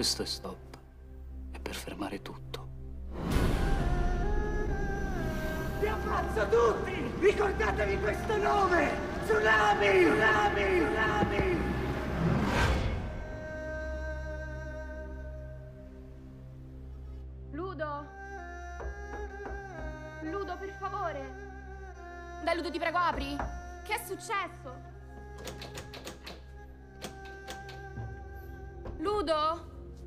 questo è stop. È per fermare tutto. Vi ammazzo tutti! Ricordatevi questo nome! Tsunami! Tsunami! Tsunami! Ludo! Ludo, per favore! Dai, Ludo, ti prego, apri! Che è successo? Ludo?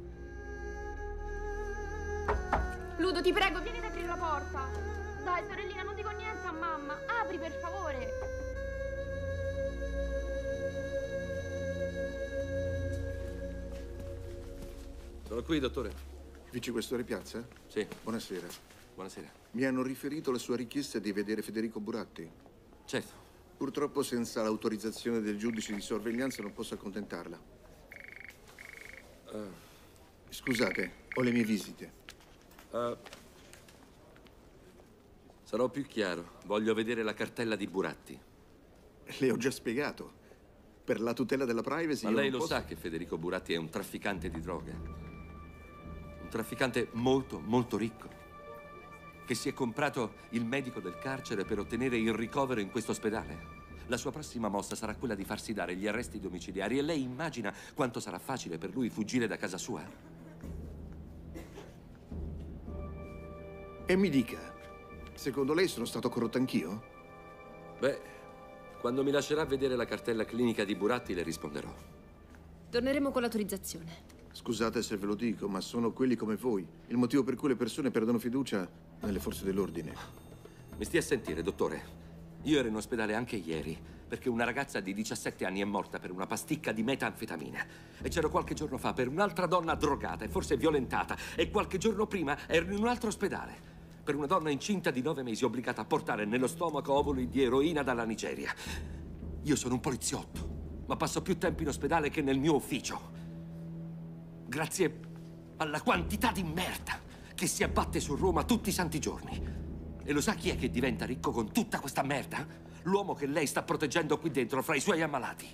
Ludo, ti prego, vieni ad aprire la porta! Dai, sorellina, non dico niente a mamma! Apri, per favore! Sono qui, dottore. Vicequestore Piazza? Sì. Buonasera. Buonasera. Mi hanno riferito la sua richiesta di vedere Federico Buratti. Certo. Purtroppo senza l'autorizzazione del giudice di sorveglianza non posso accontentarla. Scusate, ho le mie visite. Sarò più chiaro. Voglio vedere la cartella di Buratti. Le ho già spiegato. Per la tutela della privacy... Ma io lei non lo posso... sa che Federico Buratti è un trafficante di droga. Un trafficante molto, molto ricco. Che si è comprato il medico del carcere per ottenere il ricovero in questo ospedale. La sua prossima mossa sarà quella di farsi dare gli arresti domiciliari e lei immagina quanto sarà facile per lui fuggire da casa sua? E mi dica, secondo lei sono stato corrotto anch'io? Beh, quando mi lascerà vedere la cartella clinica di Buratti le risponderò. Torneremo con l'autorizzazione. Scusate se ve lo dico, ma sono quelli come voi. Il motivo per cui le persone perdono fiducia nelle forze dell'ordine. Mi stia a sentire, dottore. Io ero in ospedale anche ieri, perché una ragazza di 17 anni è morta per una pasticca di metanfetamina. E c'ero qualche giorno fa per un'altra donna drogata e forse violentata. E qualche giorno prima ero in un altro ospedale, per una donna incinta di 9 mesi obbligata a portare nello stomaco ovuli di eroina dalla Nigeria. Io sono un poliziotto, ma passo più tempo in ospedale che nel mio ufficio. Grazie alla quantità di merda che si abbatte su Roma tutti i santi giorni. E lo sa chi è che diventa ricco con tutta questa merda? L'uomo che lei sta proteggendo qui dentro, fra i suoi ammalati.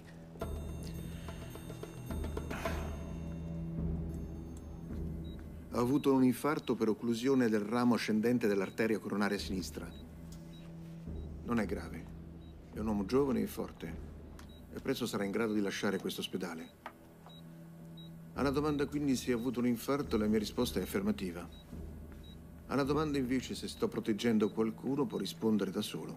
Ha avuto un infarto per occlusione del ramo ascendente dell'arteria coronaria sinistra. Non è grave. È un uomo giovane e forte. E presto sarà in grado di lasciare questo ospedale. Alla domanda quindi se ha avuto un infarto, la mia risposta è affermativa. Alla domanda invece se sto proteggendo qualcuno può rispondere da solo.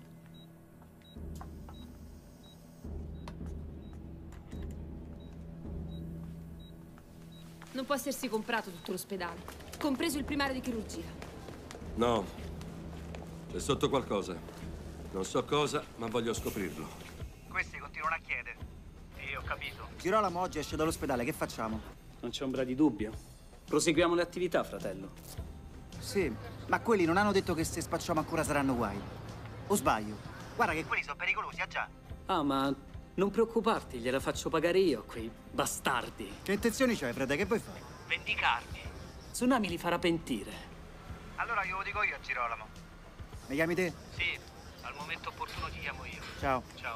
Non può essersi comprato tutto l'ospedale, compreso il primario di chirurgia. No, c'è sotto qualcosa. Non so cosa, ma voglio scoprirlo. Questi continuano a chiedere. E ho capito. Girolamo oggi esce dall'ospedale, che facciamo? Non c'è ombra di dubbio. Proseguiamo le attività, fratello. Sì, ma quelli non hanno detto che se spacciamo ancora saranno guai. O sbaglio? Guarda che Quelli sono pericolosi, ah già. Ah, ma non preoccuparti, gliela faccio pagare io a quei bastardi. Che intenzioni c'hai, frate? Che vuoi fare? Vendicarmi. Tsunami li farà pentire. Allora glielo dico io a Girolamo. Mi chiami te? Sì, al momento opportuno ti chiamo io. Ciao. Ciao.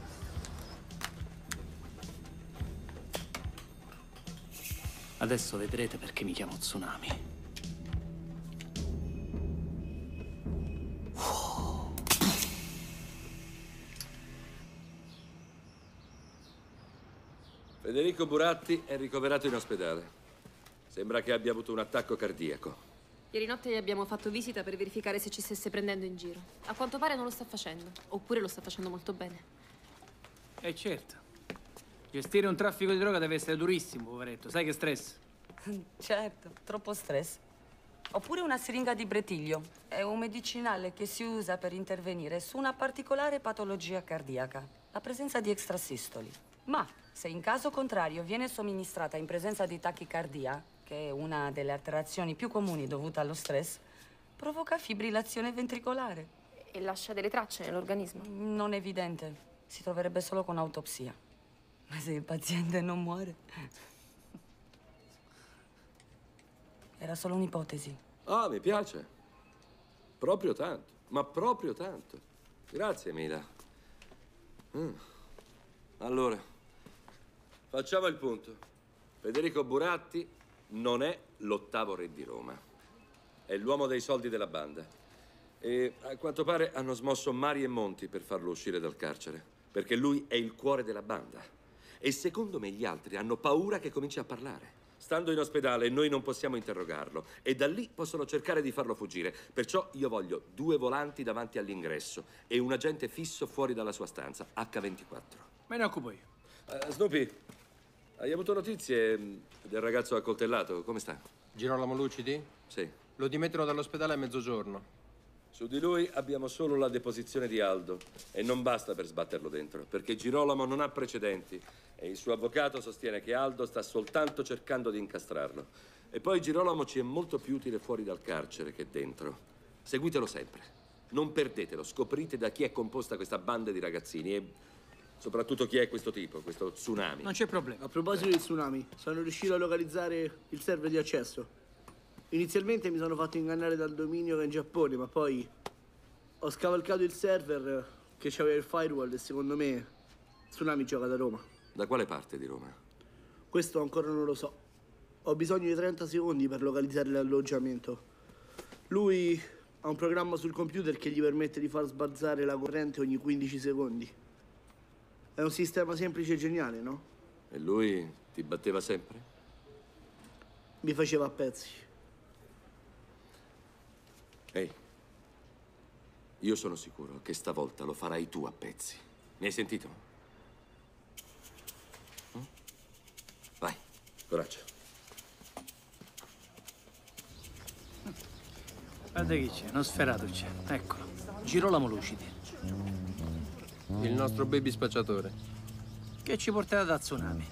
Adesso vedrete perché mi chiamo Tsunami. Federico Buratti è ricoverato in ospedale. Sembra che abbia avuto un attacco cardiaco. Ieri notte gli abbiamo fatto visita per verificare se ci stesse prendendo in giro. A quanto pare non lo sta facendo, oppure lo sta facendo molto bene. Certo. Gestire un traffico di droga deve essere durissimo, poveretto. Sai che stress? Certo, troppo stress. Oppure una siringa di bretiglio. È un medicinale che si usa per intervenire su una particolare patologia cardiaca, la presenza di extrasistoli. Ma se in caso contrario viene somministrata in presenza di tachicardia, che è una delle alterazioni più comuni dovute allo stress, provoca fibrillazione ventricolare. E lascia delle tracce nell'organismo? Non evidente. Si troverebbe solo con autopsia. Ma se il paziente non muore... Era solo un'ipotesi. Ah, mi piace. Proprio tanto. Ma proprio tanto. Grazie, Mila. Allora, facciamo il punto. Federico Buratti non è l'8° re di Roma. È l'uomo dei soldi della banda. E a quanto pare hanno smosso mari e monti per farlo uscire dal carcere, perché lui è il cuore della banda. E secondo me gli altri hanno paura che cominci a parlare. Stando in ospedale noi non possiamo interrogarlo e da lì possono cercare di farlo fuggire. Perciò io voglio 2 volanti davanti all'ingresso e un agente fisso fuori dalla sua stanza, H24. Me ne occupo io. Snoopy, hai avuto notizie del ragazzo accoltellato? Come sta? Girolamo Lucidi? Sì. Lo dimettono dall'ospedale a mezzogiorno. Su di lui abbiamo solo la deposizione di Aldo e non basta per sbatterlo dentro, perché Girolamo non ha precedenti e il suo avvocato sostiene che Aldo sta soltanto cercando di incastrarlo. E poi Girolamo ci è molto più utile fuori dal carcere che dentro. Seguitelo sempre, non perdetelo, scoprite da chi è composta questa banda di ragazzini e soprattutto chi è questo tipo, questo Tsunami. Non c'è problema. A proposito di Tsunami, sono riuscito a localizzare il server di accesso. Inizialmente mi sono fatto ingannare dal dominio che è in Giappone, ma poi ho scavalcato il server che c'aveva il firewall e secondo me Tsunami gioca da Roma. Da quale parte di Roma? Questo ancora non lo so. Ho bisogno di 30 secondi per localizzare l'alloggiamento. Lui ha un programma sul computer che gli permette di far sbalzare la corrente ogni 15 secondi. È un sistema semplice e geniale, no? E lui ti batteva sempre? Mi faceva a pezzi. Ehi, io sono sicuro che stavolta lo farai tu a pezzi. Mi hai sentito? Vai, coraggio. Guarda chi c'è, uno sferato c'è. Eccolo. Girolamo Lucidi. Il nostro baby spacciatore. Che ci porterà da Tsunami.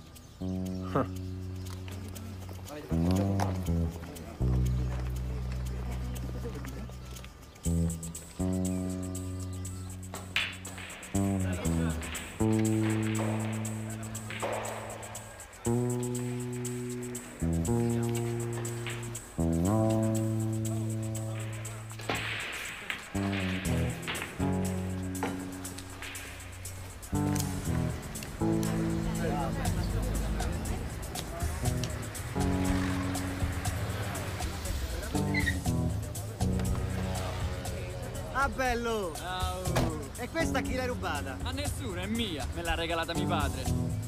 Ah, bello! Ciao! E questa chi l'hai rubata? A nessuno, è mia. Me l'ha regalata mio padre.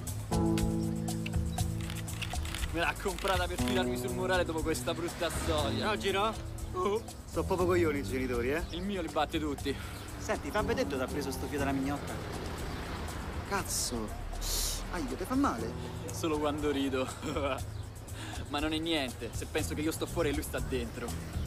Me l'ha comprata per tirarmi sul morale dopo questa brutta storia. No, Giro? Sto proprio coglioni i genitori, eh? Il mio li batte tutti. Senti, fammi detto che ti ha preso sto fio della mignotta. Cazzo! Aglio, ti fa male? Solo quando rido. Ma non è niente, se penso che io sto fuori e lui sta dentro.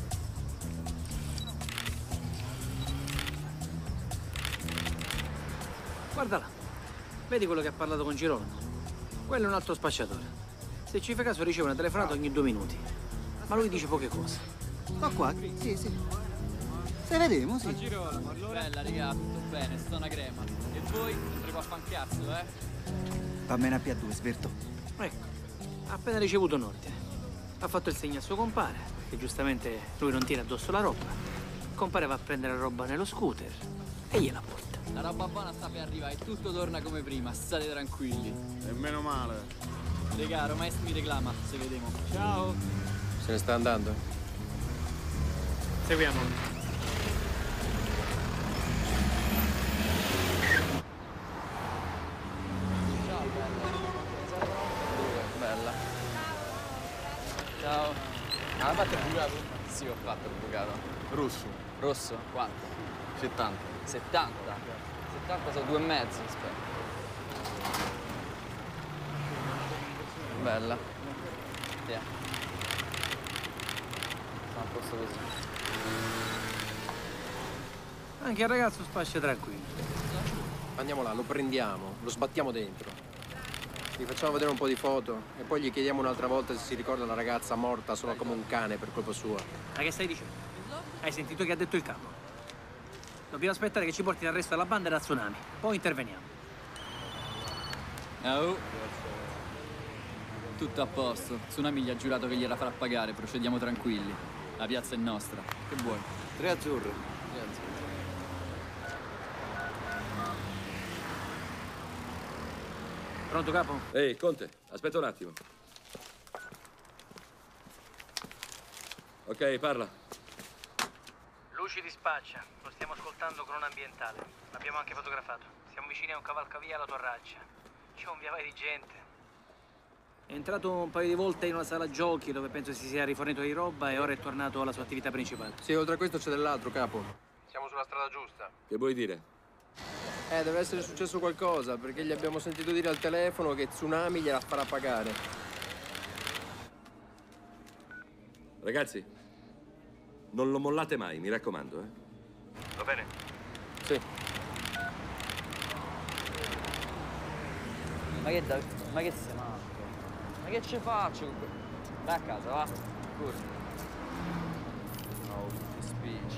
Guarda là. Vedi quello che ha parlato con Girolamo? Quello è un altro spacciatore. Se ci fai caso riceve una telefonata ogni 2 minuti. Ma lui dice poche cose. Sto qua? Sì, sì. Se vedemo, sì. Girolamo, allora? Bella, raga, tutto bene, sto una crema. E voi? Andremo a fan cazzo, eh? Va bene a P2, sverto. Ecco, ha appena ricevuto un ordine. Ha fatto il segno a suo compare, che giustamente lui non tira addosso la roba. Compare va a prendere la roba nello scooter e gliela porta. La roba buona sta per arrivare e tutto torna come prima, state tranquilli. E meno male. Regà, Romais mi reclama, se vediamo. Ciao! Se ne sta andando? Seguiamolo. Ciao, bella. Bella. Ciao. Ah, fatto il bucato? Sì, ho fatto il bucato. Rosso. Rosso? Quanto? 70. 70? 70 sono 2,5, aspetta. Bella. Via. Sta a posto così. Anche il ragazzo spaccia tranquillo. Andiamo là, lo prendiamo, lo sbattiamo dentro. Gli facciamo vedere un po' di foto e poi gli chiediamo un'altra volta se si ricorda una ragazza morta solo come un cane per colpa sua. Ma che stai dicendo? Hai sentito che ha detto il capo? Dobbiamo aspettare che ci porti l'arresto della banda e da Tsunami. Poi interveniamo. Oh. Tutto a posto. Tsunami gli ha giurato che gliela farà pagare. Procediamo tranquilli. La piazza è nostra. Che vuoi? 3 azzurre. 3 azzurre. Pronto, capo? Ehi, Conte, aspetta un attimo. Ok, parla. Luci di Spaccia, lo stiamo ascoltando con un ambientale. L'abbiamo anche fotografato. Siamo vicini a un cavalcavia alla Torraccia. C'è un via vai di gente. È entrato un paio di volte in una sala giochi dove penso si sia rifornito di roba e ora è tornato alla sua attività principale. Sì, oltre a questo c'è dell'altro, capo. Siamo sulla strada giusta. Che vuoi dire? Deve essere successo qualcosa, perché gli abbiamo sentito dire al telefono che Tsunami gliela farà pagare. Ragazzi, non lo mollate mai, mi raccomando, Va bene? Sì. Ma che sei matto? Ma che ci faccio? Vai a casa, va. Corri. No, che speech.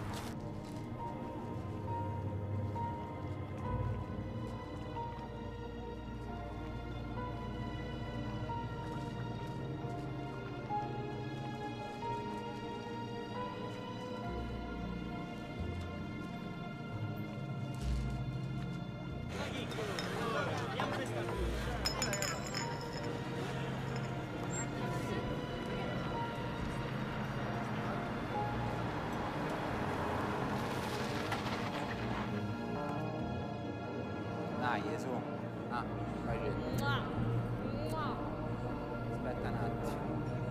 Dai, su. Ah, facendo. Aspetta un attimo.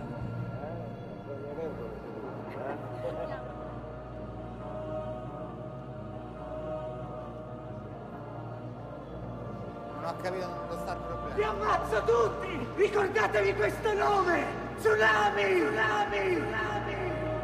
Non ho capito dove sta il problema. Vi ammazzo tutti! Ricordatevi questo nome! Tsunami! Tsunami! Tsunami!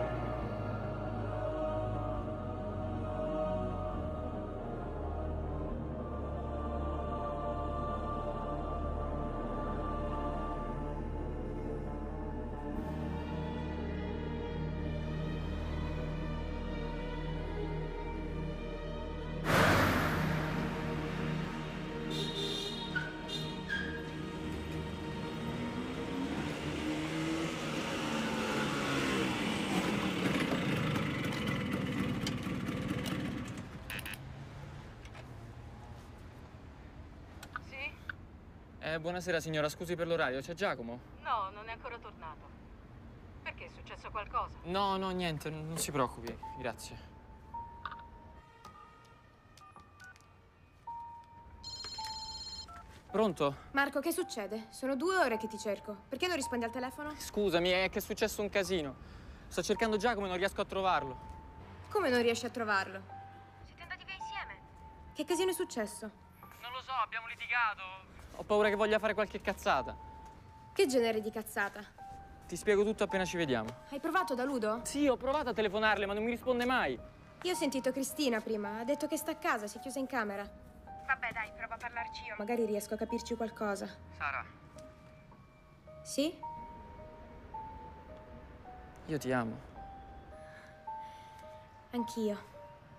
Buonasera signora, scusi per l'orario, c'è Giacomo? No, non è ancora tornato. Perché è successo qualcosa? No, niente, non si preoccupi, grazie. Pronto? Marco, che succede? Sono 2 ore che ti cerco. Perché non rispondi al telefono? Scusami, è che è successo un casino. Sto cercando Giacomo e non riesco a trovarlo. Come non riesci a trovarlo? Siete andati via insieme? Che casino è successo? Non lo so, abbiamo litigato. Ho paura che voglia fare qualche cazzata. Che genere di cazzata? Ti spiego tutto appena ci vediamo. Hai provato da Ludo? Sì, ho provato a telefonarle, ma non mi risponde mai. Io ho sentito Cristina prima. Ha detto che sta a casa, si è chiusa in camera. Vabbè, dai, provo a parlarci io. Magari riesco a capirci qualcosa. Sara. Sì? Io ti amo. Anch'io.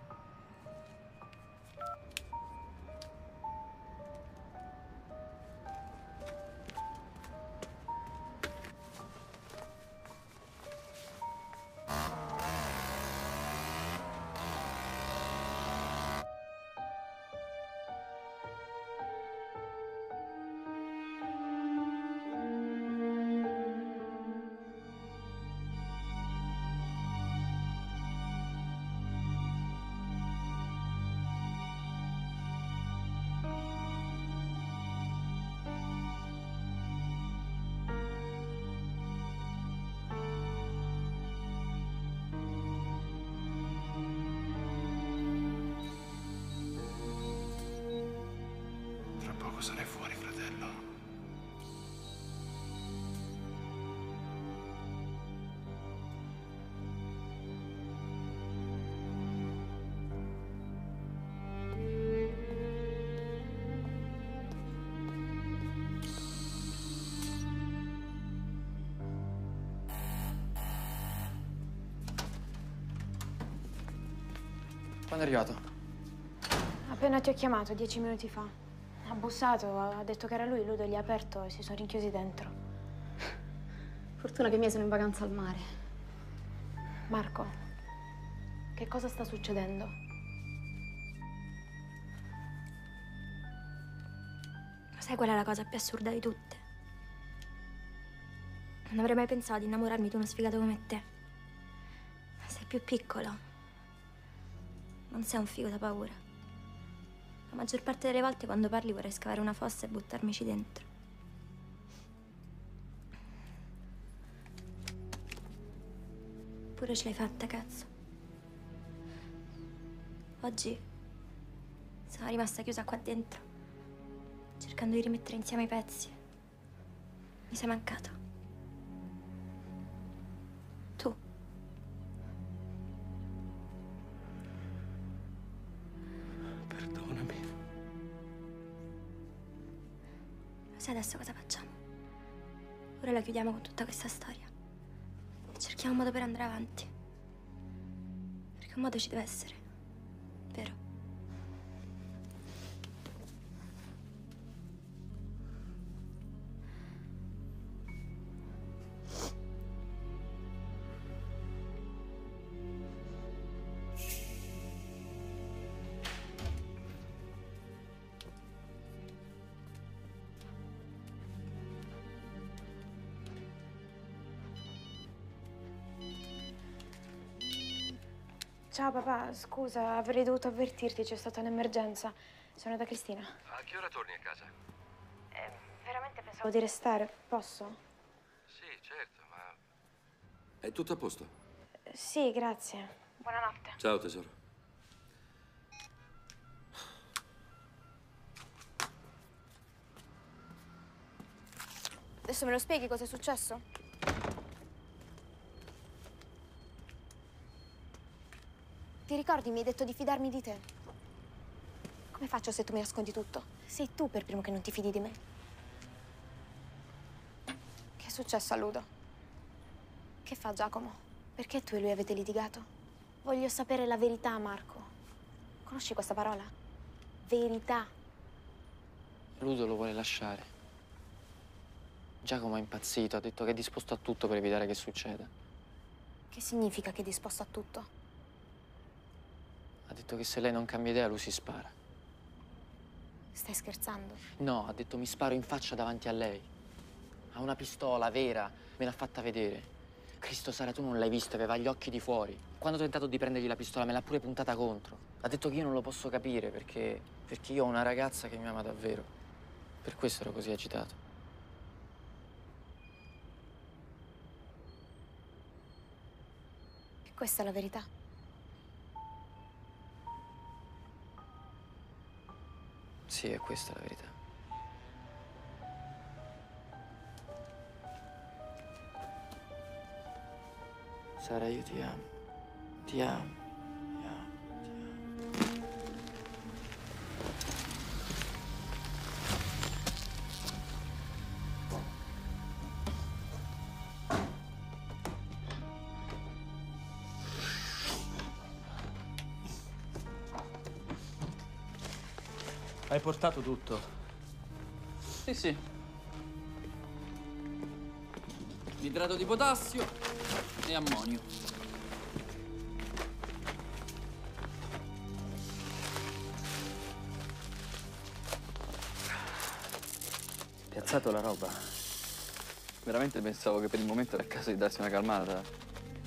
Tra poco sarai fuori, fratello. Quando è arrivato? Appena ti ho chiamato, 10 minuti fa. Ha bussato, ha detto che era lui, Ludo gli ha aperto e si sono rinchiusi dentro. Fortuna che i miei sono in vacanza al mare. Marco, che cosa sta succedendo? Lo sai qual è la cosa più assurda di tutte? Non avrei mai pensato di innamorarmi di uno sfigato come te. più piccolo. Non sei un figo da paura. La maggior parte delle volte quando parli vorrei scavare una fossa e buttarmici dentro. Pure ce l'hai fatta, cazzo. Oggi sono rimasta chiusa qua dentro, cercando di rimettere insieme i pezzi. Mi sei mancato. Tu. Perdonami. Lo sai adesso cosa facciamo? Ora la chiudiamo con tutta questa storia. Cerchiamo un modo per andare avanti. Perché un modo ci deve essere, vero? Ciao papà, scusa, avrei dovuto avvertirti, c'è stata un'emergenza. Sono da Cristina. A che ora torni a casa? Veramente pensavo di restare, posso? Sì, certo, ma... È tutto a posto? Sì, grazie. Buonanotte. Ciao, tesoro. Adesso me lo spieghi cosa è successo? Ti ricordi, mi hai detto di fidarmi di te? Come faccio se tu mi nascondi tutto? Sei tu per primo che non ti fidi di me. Che è successo a Ludo? Che fa Giacomo? Perché tu e lui avete litigato? Voglio sapere la verità, Marco. Conosci questa parola? Verità. Ludo lo vuole lasciare. Giacomo è impazzito, ha detto che è disposto a tutto per evitare che succeda. Che significa che è disposto a tutto? Ha detto che se lei non cambia idea lui si spara. Stai scherzando? No, ha detto mi sparo in faccia davanti a lei. Ha una pistola vera, me l'ha fatta vedere. Cristo Sara, tu non l'hai vista, aveva gli occhi di fuori. Quando ho tentato di prendergli la pistola me l'ha pure puntata contro. Ha detto che io non lo posso capire perché io ho una ragazza che mi ama davvero. Per questo ero così agitato. E questa è la verità. Sì, è questa la verità. Sara, io ti amo. Ti amo. Ti amo. Ti amo. Hai portato tutto? Sì, sì. Idrato di potassio e ammonio. Piazzato la roba. Veramente pensavo che per il momento era a caso di darsi una calmata.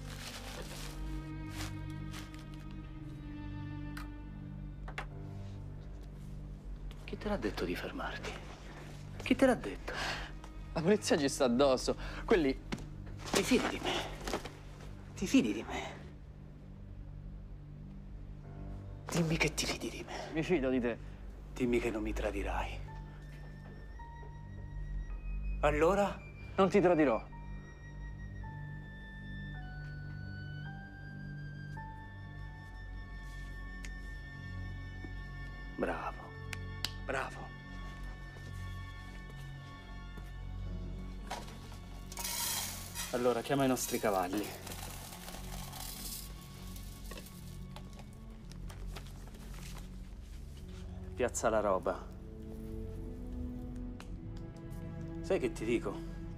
Chi te l'ha detto di fermarti? Chi te l'ha detto? La polizia ci sta addosso. Quelli... Ti fidi di me? Ti fidi di me? Dimmi che ti fidi di me. Mi fido di te. Dimmi che non mi tradirai. Allora? Non ti tradirò. Bravo. Bravo. Allora, chiama i nostri cavalli. Piazza la roba. Sai che ti dico?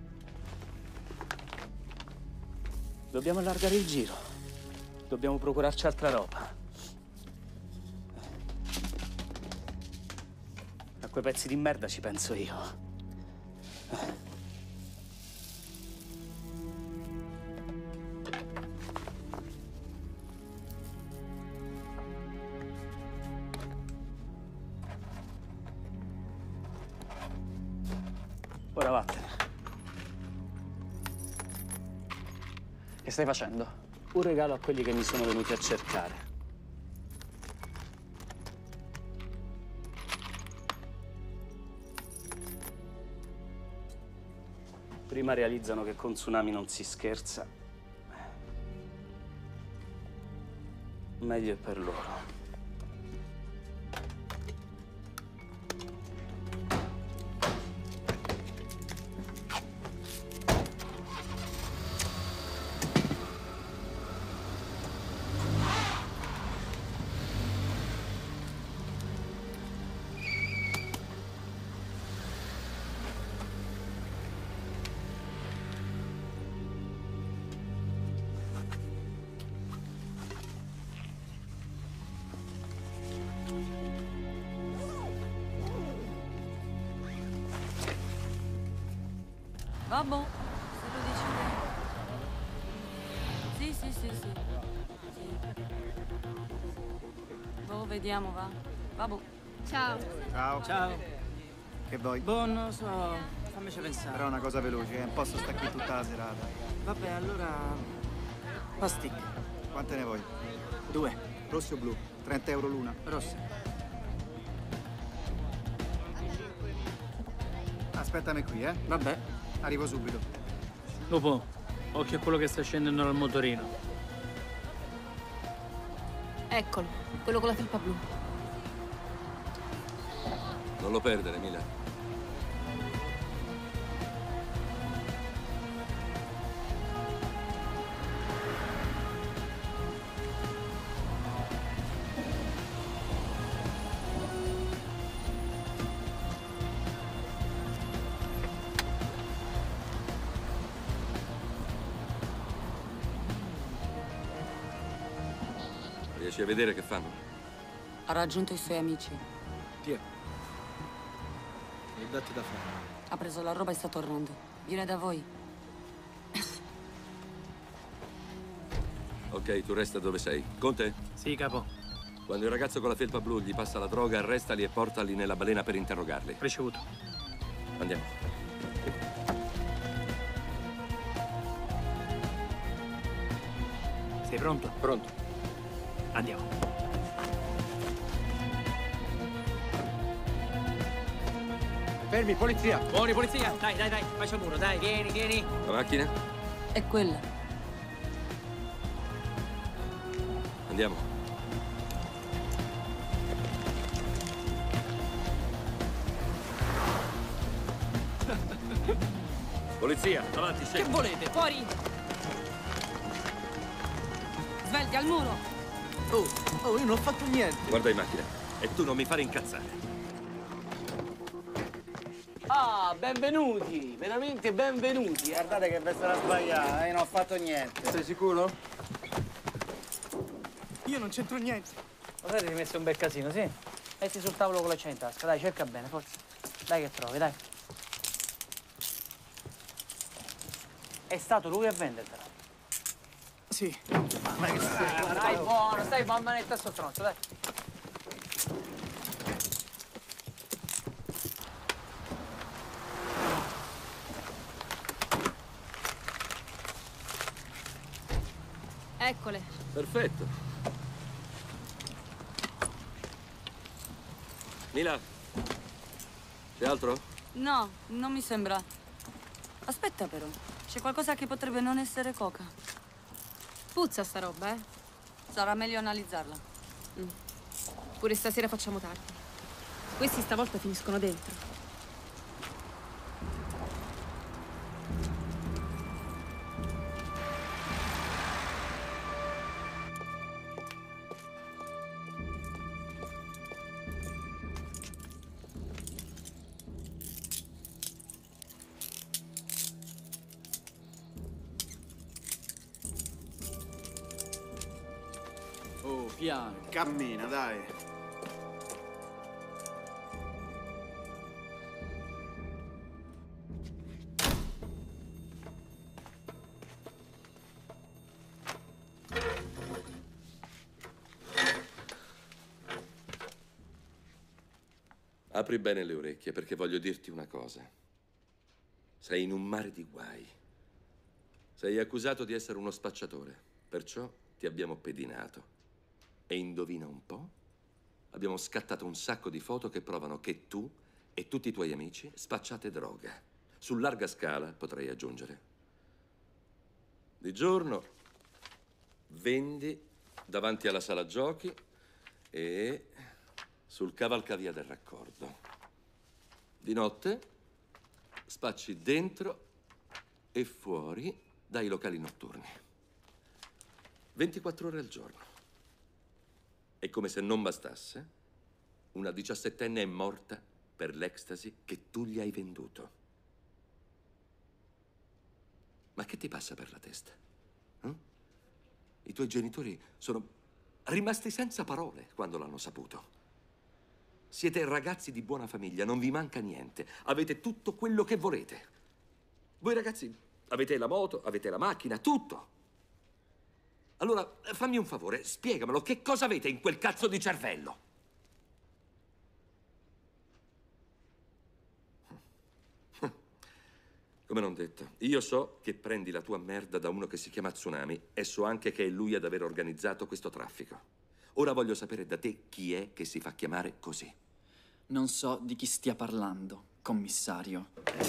Dobbiamo allargare il giro. Dobbiamo procurarci altra roba. A quei pezzi di merda ci penso io. stai facendo? Un regalo a quelli che mi sono venuti a cercare. Prima realizzano che con Tsunami non si scherza, meglio è per loro. Vabbè, se lo dici te. Sì. Sì. Boh, vediamo, va. Vabbè. Ciao. Ciao. Che vuoi? Boh, non lo so. Fammici pensare. Però una cosa veloce, non posso stare qui tutta la serata. Vabbè, allora... pasticche. Quante ne vuoi? 2. Rosse o blu? 30 euro l'una. Rosse. Aspettami qui, eh? Vabbè. Arrivo subito. Dopo, occhio a quello che sta scendendo dal motorino. Eccolo, quello con la felpa blu. Non lo perdere, Mila. Riesci a vedere che fanno? Ha raggiunto i suoi amici. Tiè. E datti da fare. Ha preso la roba e sta tornando. Viene da voi. Ok, tu resta dove sei. Conte? Sì, capo. Quando il ragazzo con la felpa blu gli passa la droga, arrestali e portali nella balena per interrogarli. Ricevuto. Andiamo. Sei pronto? Pronto. Andiamo. Fermi, polizia! Buoni, polizia! Dai, faccia muro, dai, vieni. La macchina? È quella. Andiamo. Polizia, avanti, scendi. Che volete? Fuori! Svelti al muro! Oh, io non ho fatto niente. Guarda in macchina. E tu non mi fare incazzare. Ah, benvenuti! Veramente benvenuti! Guardate che vi sarà sbagliata, non ho fatto niente. Sei sicuro? Io non c'entro niente. Lo sai che ti hai messo un bel casino, sì? Metti sul tavolo con la cena in tasca, dai, cerca bene, forza. Dai che trovi, dai. È stato lui a vendertela. Sì. Stai buono, manetta sto stronzo, dai. Eccole. Perfetto. Mila, c'è altro? No, non mi sembra. Aspetta però, c'è qualcosa che potrebbe non essere coca. Puzza sta roba, eh? Sarà meglio analizzarla. Pure stasera facciamo tardi. Questi stavolta finiscono dentro. Oh, piano. Cammina, dai. Apri bene le orecchie perché voglio dirti una cosa. Sei in un mare di guai. Sei accusato di essere uno spacciatore, perciò ti abbiamo pedinato. E indovina un po'? Abbiamo scattato un sacco di foto che provano che tu e tutti i tuoi amici spacciate droga. Su larga scala, potrei aggiungere. Di giorno vendi davanti alla sala giochi e sul cavalcavia del raccordo. Di notte spacci dentro e fuori dai locali notturni. 24 ore al giorno. E come se non bastasse, una 17enne è morta per l'ecstasy che tu gli hai venduto. Ma che ti passa per la testa? I tuoi genitori sono rimasti senza parole quando l'hanno saputo. Siete ragazzi di buona famiglia, non vi manca niente. Avete tutto quello che volete. Voi ragazzi avete la moto, avete la macchina, tutto. Allora, fammi un favore, spiegamelo, che cosa avete in quel cazzo di cervello? Come non detto, io so che prendi la tua merda da uno che si chiama Tsunami e so anche che è lui ad aver organizzato questo traffico. Ora voglio sapere da te chi è che si fa chiamare così. Non so di chi stia parlando, commissario.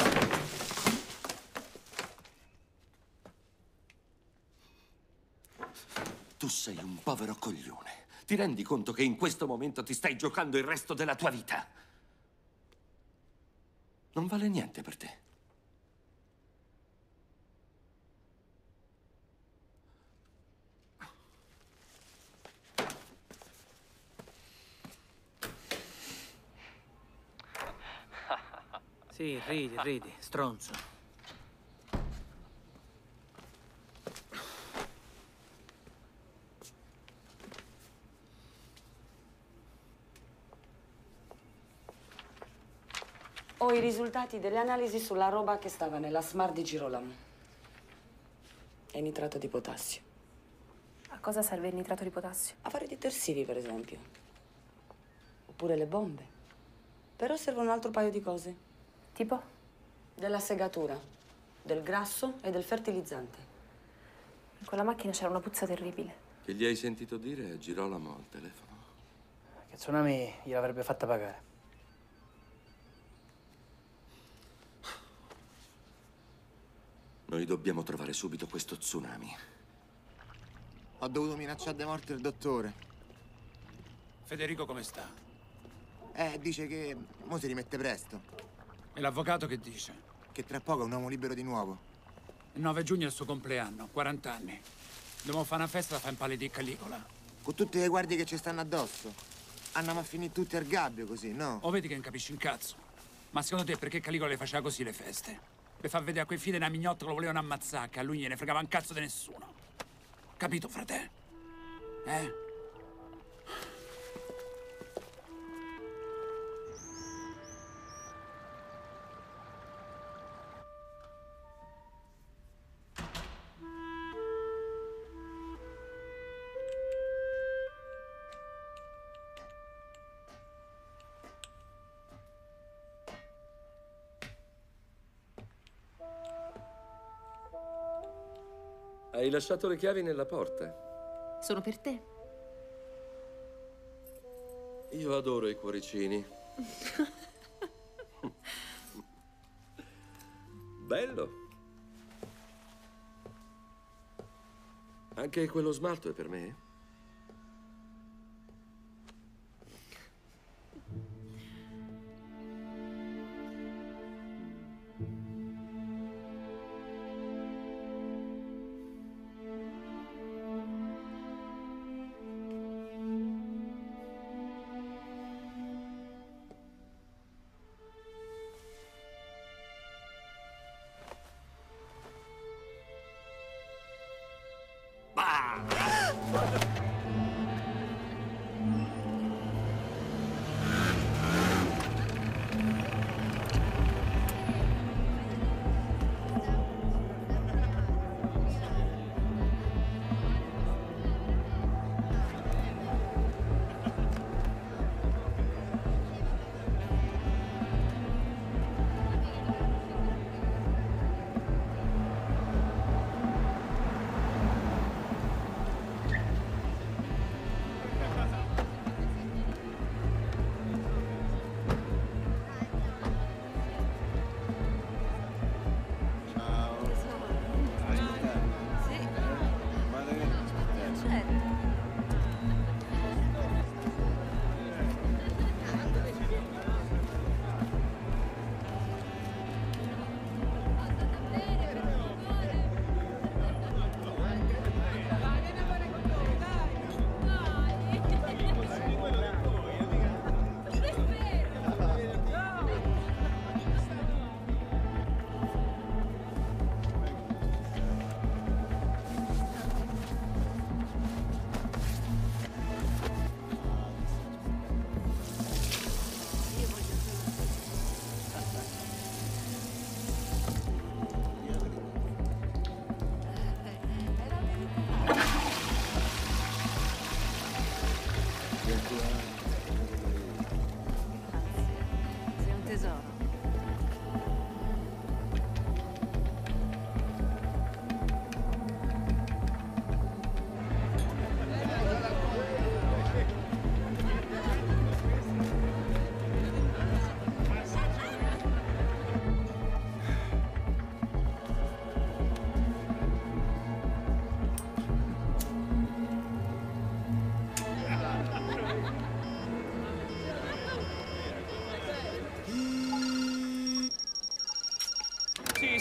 Tu sei un povero coglione. Ti rendi conto che in questo momento ti stai giocando il resto della tua vita? Non vale niente per te. Sì, ridi, stronzo. Ho i risultati delle analisi sulla roba che stava nella Smart di Girolamo. È nitrato di potassio. A cosa serve il nitrato di potassio? A fare i detersivi, per esempio. Oppure le bombe. Però serve un altro paio di cose. Tipo? Della segatura, del grasso e del fertilizzante. In quella macchina c'era una puzza terribile. Che gli hai sentito dire a Girolamo al telefono? Che Tsunami gliel'avrebbe fatta pagare. Noi dobbiamo trovare subito questo Tsunami. Ho dovuto minacciare di morte il dottore. Federico come sta? Dice che mo si rimette presto. E l'avvocato che dice? Che tra poco è un uomo libero di nuovo. Il 9 giugno è il suo compleanno, 40 anni. Dobbiamo fare una festa da fare in pale di Caligola. Con tutte le guardie che ci stanno addosso. Andiamo a finire tutti al gabbio così, no? O vedi che non capisci un cazzo. Ma secondo te perché Caligola le faceva così le feste? Per far vedere a quei figli della mignotta che lo volevano ammazzare, che a lui gliene fregava un cazzo di nessuno. Capito, frate? Hai lasciato le chiavi nella porta. Sono per te. Io adoro i cuoricini. Bello. Anche quello smalto è per me? Bah!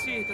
sì,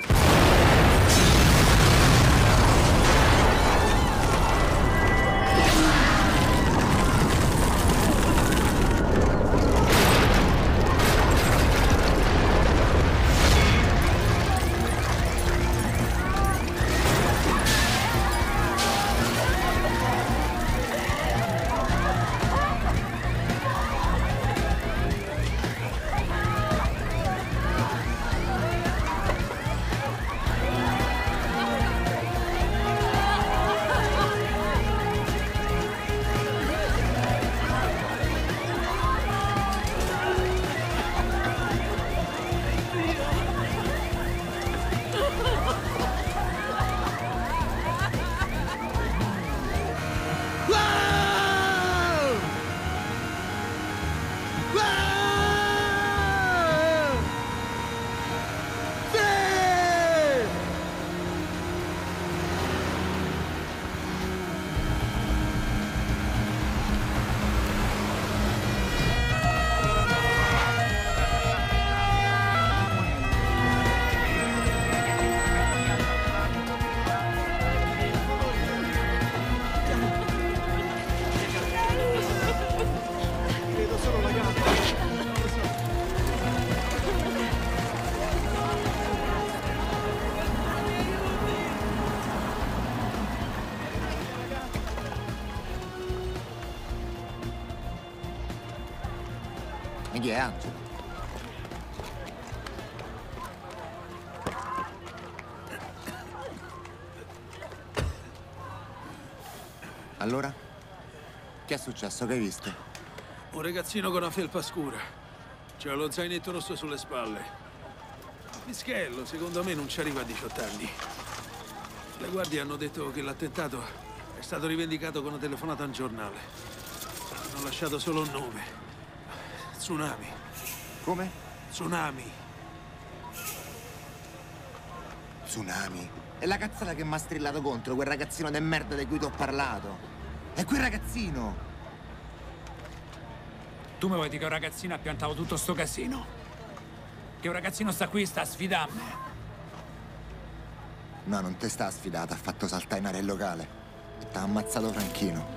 E chi è Angelo? Allora? Che è successo? Che hai visto? Un ragazzino con una felpa scura. C'ha lo zainetto rosso sulle spalle. Fischello, secondo me non ci arriva a 18 anni. Le guardie hanno detto che l'attentato è stato rivendicato con una telefonata a un giornale. Hanno lasciato solo un nome. Tsunami. Come? Tsunami. Tsunami? È la cazzata che mi ha strillato contro, quel ragazzino de merda di cui ti ho parlato. È quel ragazzino! Tu mi vuoi dire che un ragazzino ha piantato tutto sto casino? Che un ragazzino sta qui, sta a sfidarmi? No, non te sta a sfidata, ha fatto saltare in area il locale. E t'ha ammazzato Franchino.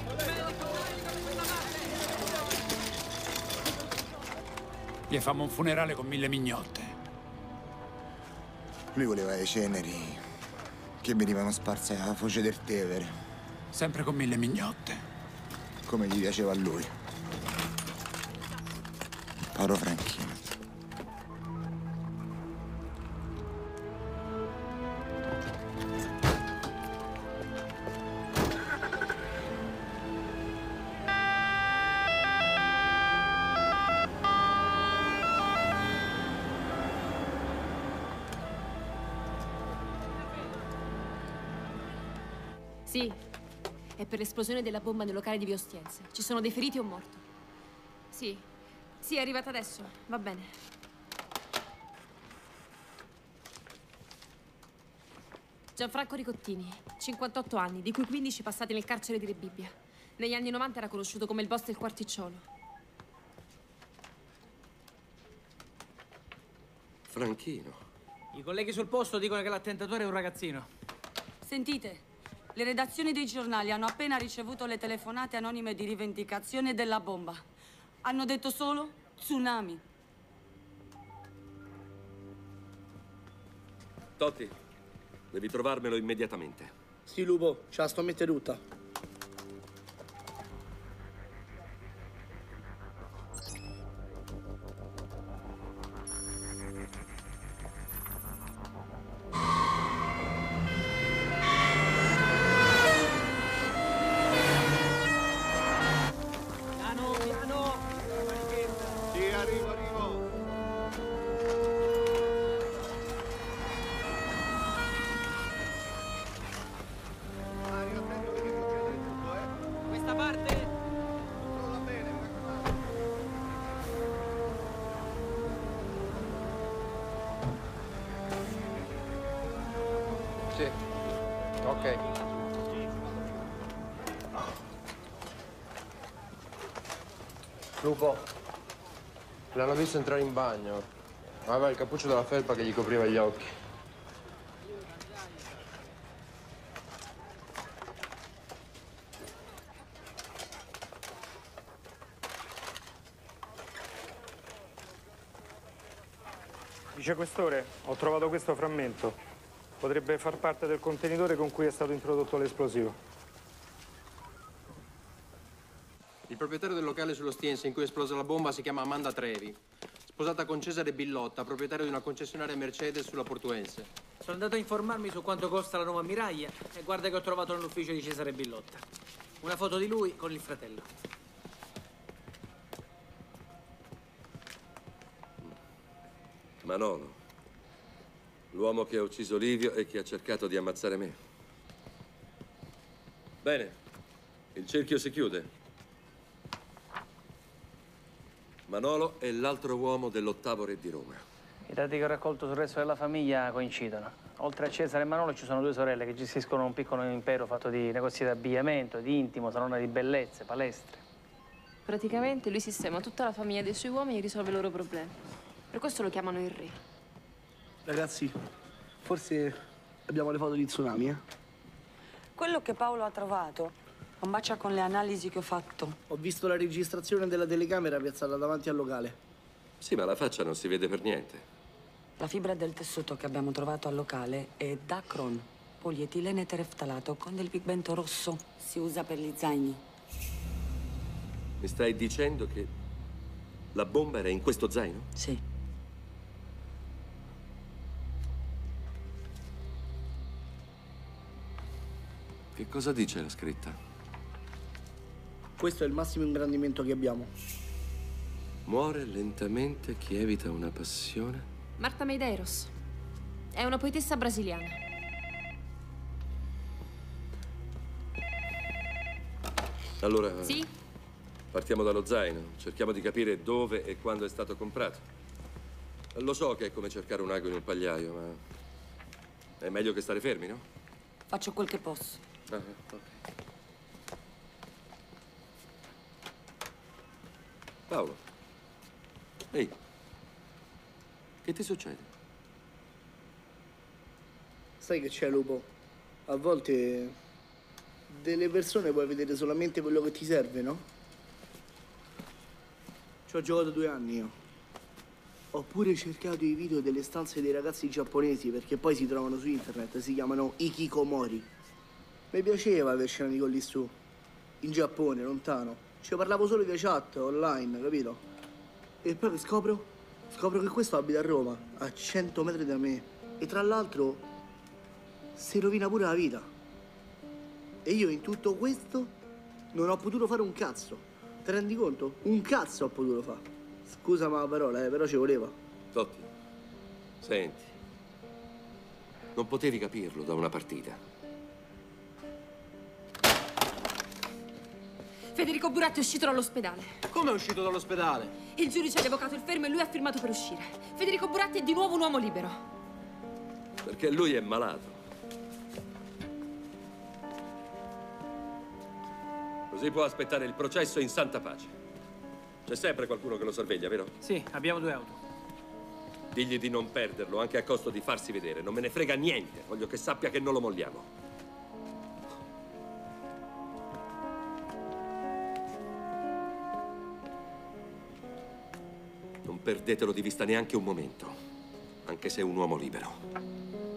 Gli fammo un funerale con 1000 mignotte. Lui voleva le ceneri che venivano sparse alla foce del Tevere. Sempre con 1000 mignotte. Come gli piaceva a lui. Povero Franchino. Sì, è per l'esplosione della bomba nel locale di Via Ostiense. Ci sono dei feriti o un morto? Sì, è arrivata adesso. Va bene. Gianfranco Ricottini, 58 anni, di cui 15 passati nel carcere di Rebibbia. Negli anni 90 era conosciuto come il boss del quarticciolo. Franchino. I colleghi sul posto dicono che l'attentatore è un ragazzino. Sentite, le redazioni dei giornali hanno appena ricevuto le telefonate anonime di rivendicazione della bomba. Hanno detto solo tsunami. Totti, devi trovarmelo immediatamente. Sì, Lupo, ce la sto a mettere tutta. Sì. Ok. Lupo, l'hanno visto entrare in bagno. Aveva il cappuccio della felpa che gli copriva gli occhi. Vicequestore, ho trovato questo frammento. Potrebbe far parte del contenitore con cui è stato introdotto l'esplosivo. Il proprietario del locale sullo Stiense in cui è esplosa la bomba si chiama Amanda Trevi, sposata con Cesare Billotta, proprietario di una concessionaria Mercedes sulla Portuense. Sono andato a informarmi su quanto costa la nuova ammiraglia e guarda che ho trovato nell'ufficio di Cesare Billotta. Una foto di lui con il fratello. Manolo, l'uomo che ha ucciso Livio e che ha cercato di ammazzare me. Bene, il cerchio si chiude. Manolo è l'altro uomo dell'8° re di Roma. I dati che ho raccolto sul resto della famiglia coincidono. Oltre a Cesare e Manolo ci sono 2 sorelle che gestiscono un piccolo impero fatto di negozi di abbigliamento, di intimo, salone di bellezze, palestre. Praticamente lui sistema tutta la famiglia dei suoi uomini e risolve i loro problemi. Per questo lo chiamano il re. Ragazzi, forse abbiamo le foto di Tsunami, Quello che Paolo ha trovato combacia con le analisi che ho fatto. Ho visto la registrazione della telecamera piazzata davanti al locale. Sì, ma la faccia non si vede per niente. La fibra del tessuto che abbiamo trovato al locale è Dacron, polietilene tereftalato con del pigmento rosso. Si usa per gli zaini. Mi stai dicendo che la bomba era in questo zaino? Sì. Che cosa dice la scritta? Questo è il massimo ingrandimento che abbiamo. Muore lentamente chi evita una passione. Marta Medeiros. È una poetessa brasiliana. Allora, Sì? partiamo dallo zaino. Cerchiamo di capire dove e quando è stato comprato. Lo so che è come cercare un ago in un pagliaio, ma è meglio che stare fermi, no? Faccio quel che posso. Ah, ok. Paolo. Ehi. Che ti succede? Sai che c'è, Lupo? A volte delle persone puoi vedere solamente quello che ti serve, no? Ci ho giocato 2 anni io. Ho pure cercato i video delle stanze dei ragazzi giapponesi perché poi si trovano su internet, si chiamano Ikikomori. Mi piaceva avercene con lì su, in Giappone, lontano. Ci parlavo solo via chat, online, capito? E poi che scopro che questo abita a Roma, a 100 metri da me. E tra l'altro si rovina pure la vita. E io in tutto questo non ho potuto fare un cazzo. Ti rendi conto? Un cazzo ho potuto fare. Scusa ma la parola, però ci voleva. Totti, senti. Non potevi capirlo da una partita. Federico Buratti è uscito dall'ospedale. Come è uscito dall'ospedale? Il giudice ha revocato il fermo e lui ha firmato per uscire. Federico Buratti è di nuovo un uomo libero. Perché lui è malato. Così può aspettare il processo in santa pace. C'è sempre qualcuno che lo sorveglia, vero? Sì, abbiamo 2 auto. Digli di non perderlo, anche a costo di farsi vedere. Non me ne frega niente. Voglio che sappia che non lo molliamo. Non perdetelo di vista neanche un momento, anche se è un uomo libero.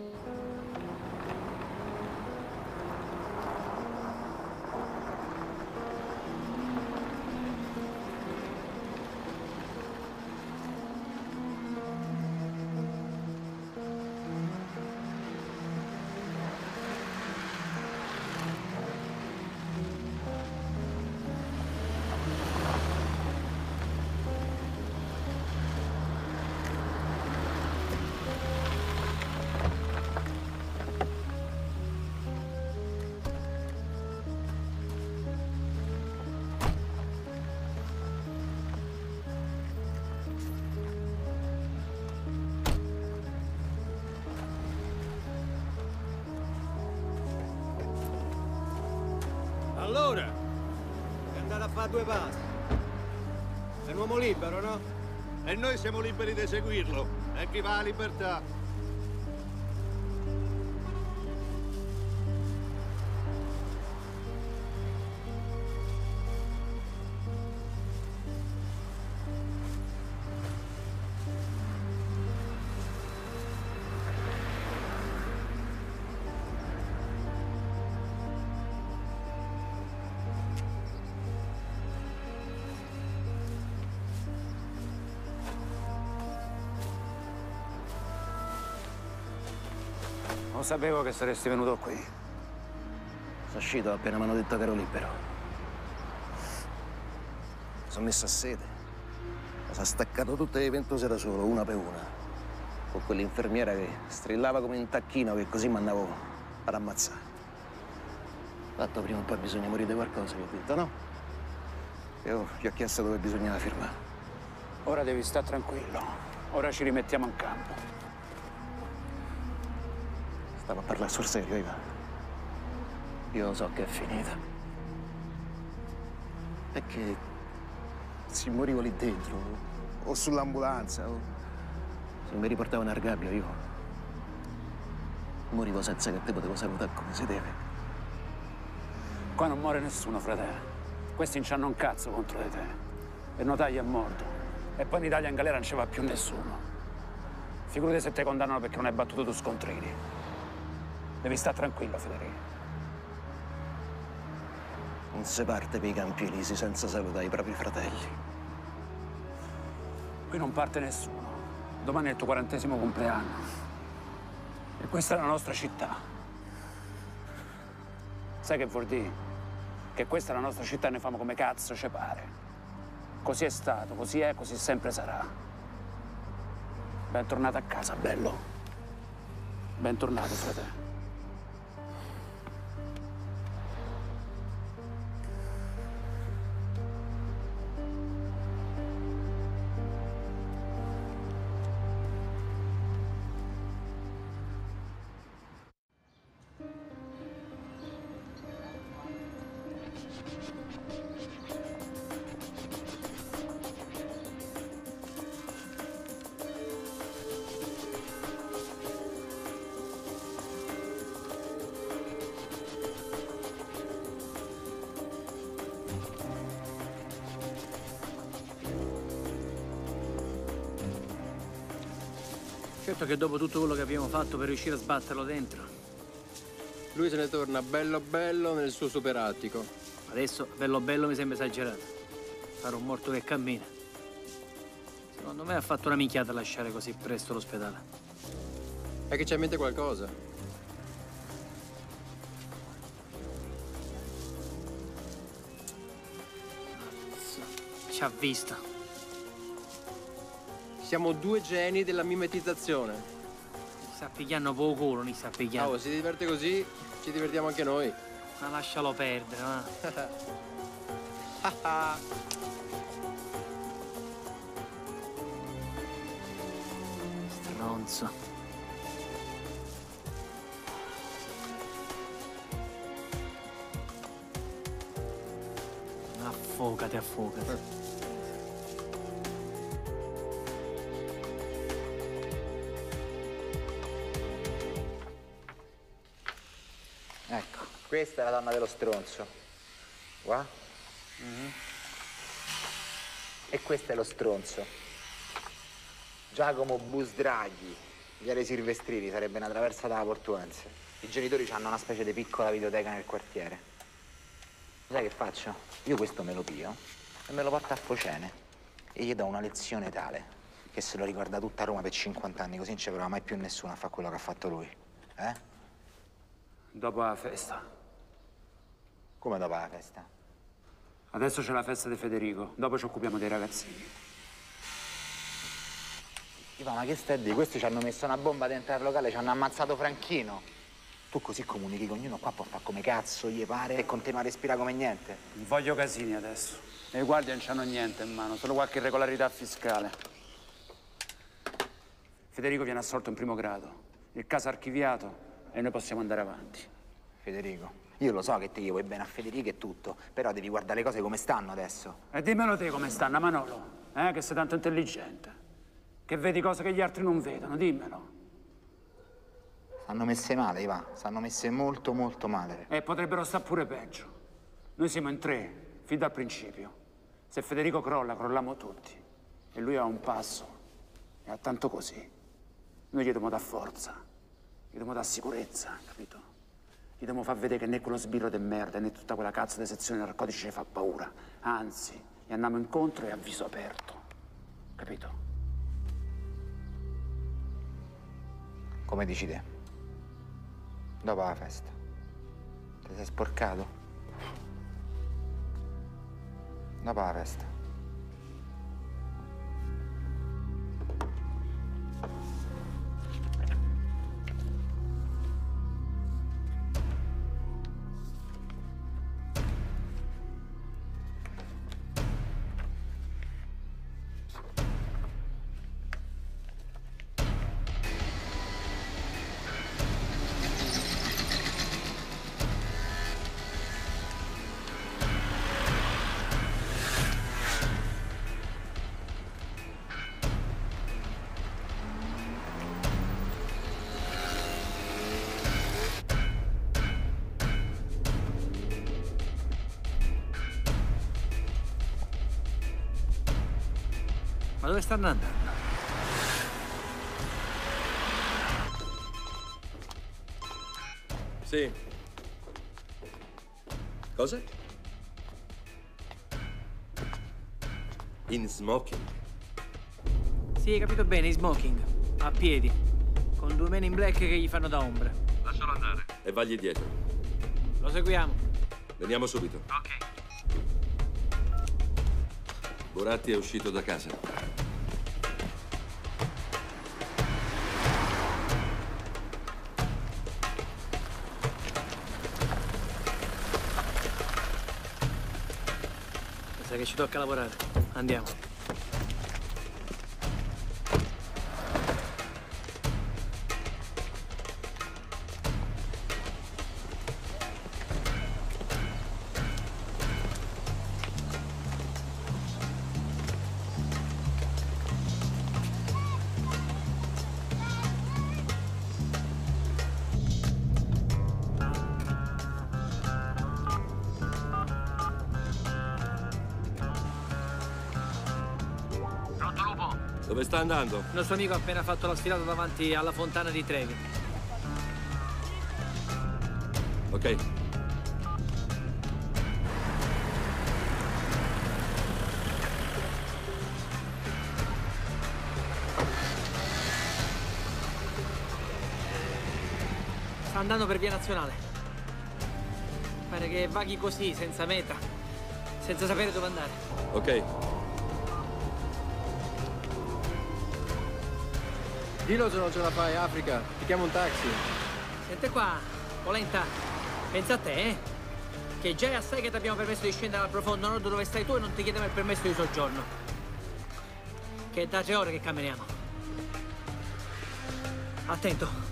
Allora, è andato a fare 2 passi. È un uomo libero, no? E noi siamo liberi di seguirlo. E chi va alla libertà? Lo sapevo che saresti venuto qui. Sono uscito appena mi hanno detto che ero libero. Sono messo a sede. Mi sono staccato tutte le ventose da solo, una per una. Con quell'infermiera che strillava come un tacchino, che così mi andavo ad ammazzare. Fatto prima o poi bisogna morire di qualcosa, gli ho detto, no? Io gli ho chiesto dove bisognava firmare. Ora devi stare tranquillo. Ora ci rimettiamo in campo. Stavo a parlare sul serio, Iva. Io so che è finita. Perché se morivo lì dentro, o sull'ambulanza, o se mi riportavano al gabbio, io morivo senza che te potevo salutare come si deve. Qua non muore nessuno, fratello. Questi non c'hanno un cazzo contro di te. E Notagli è morto. E poi in Italia in galera non ci va più nessuno. Figurati se te condannano perché non hai battuto tu scontrini. Devi stare tranquillo, Federico. Non si parte per i campi elisi senza salutare i propri fratelli. Qui non parte nessuno. Domani è il tuo 40° compleanno. E questa è la nostra città. Sai che vuol dire? Che questa è la nostra città e ne famo come cazzo ci pare. Così è stato, così è, così sempre sarà. Bentornato a casa, bello. Bentornato, fratello. Certo che dopo tutto quello che abbiamo fatto per riuscire a sbatterlo dentro. Lui se ne torna bello bello nel suo superattico. Adesso bello bello mi sembra esagerato. Fare un morto che cammina. Secondo me ha fatto una minchiata lasciare così presto l'ospedale. È che c'è in mente qualcosa. Ci ha visto. Siamo due geni della mimetizzazione. Sta pigliando poco culo, non sta pigliando. Oh, si diverte così, ci divertiamo anche noi. Ma lascialo perdere, va. Stronzo. Affogati, affogati. Ecco, questa è la donna dello stronzo. Qua. E questo è lo stronzo. Giacomo Busdraghi, Viale Silvestrini, sarebbe una traversa dalla Portuense. I genitori hanno una specie di piccola videoteca nel quartiere. Sai che faccio? Io questo me lo pio e me lo porto a Focene e gli do una lezione tale che se lo ricorda tutta Roma per 50 anni, così non ci proverà mai più nessuno a fare quello che ha fatto lui. Dopo la festa. Come dopo la festa? Adesso c'è la festa di Federico, dopo ci occupiamo dei ragazzini. Iva, ma che stai di? Questi ci hanno messo una bomba dentro al locale, ci hanno ammazzato Franchino. Tu così comunichi con ognuno qua, può fare come cazzo gli pare e continua a respirare come niente. Non voglio casini adesso. E i guardie non c'hanno niente in mano, solo qualche irregolarità fiscale. Federico viene assolto in primo grado, il caso archiviato e noi possiamo andare avanti. Federico, io lo so che te gli vuoi bene a Federico e tutto, però devi guardare le cose come stanno adesso. E dimmelo te come stanno, Manolo, che sei tanto intelligente, che vedi cose che gli altri non vedono, dimmelo. Stanno messe male, Iva, stanno messe molto, molto male. E potrebbero stare pure peggio. Noi siamo in 3, fin dal principio. Se Federico crolla, crolliamo tutti. E lui ha un passo, e ha tanto così. Noi gli dobbiamo dare forza, gli dobbiamo dare sicurezza, capito? Gli dobbiamo far vedere che né quello sbirro di merda, né tutta quella cazzo di sezione narcotici ci fa paura. Anzi, gli andiamo incontro e a viso aperto, capito? Come dici te? Dopo la festa. Ti sei sporcato? Dopo la festa. Ma dove sta andando? Sì. Cosa? In smoking? Sì, hai capito bene, in smoking. A piedi. Con 2 men in black che gli fanno da ombra. Lascialo andare. E vagli dietro. Lo seguiamo. Veniamo subito. Ok. Buratti è uscito da casa. Sa che ci tocca lavorare. Andiamo. Dove sta andando? Il nostro amico ha appena fatto la sfilata davanti alla fontana di Trevi. Ok. Sta andando per via nazionale. Pare che vaghi così, senza meta, senza sapere dove andare. Ok. Dillo se non ce la fai, Africa. Ti chiamo un taxi. Sente qua, Polenta, pensa a te, eh? Che già è assai che ti abbiamo permesso di scendere al profondo nord dove stai tu e non ti chiediamo il permesso di soggiorno. Che è da 3 ore che camminiamo. Attento.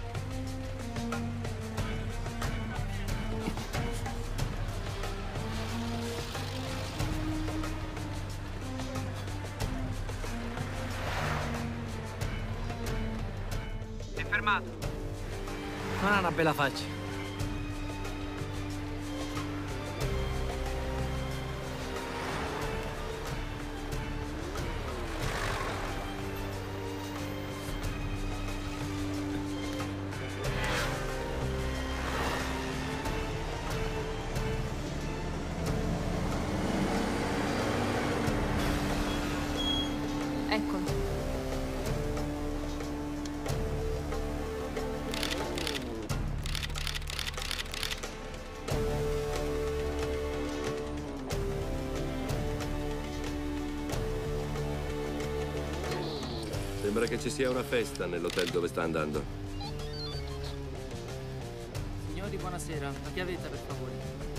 Si è fermato. Non ha una bella faccia. Eccolo. Sembra che ci sia una festa nell'hotel dove sta andando. Signori, buonasera. La chiavetta, per favore.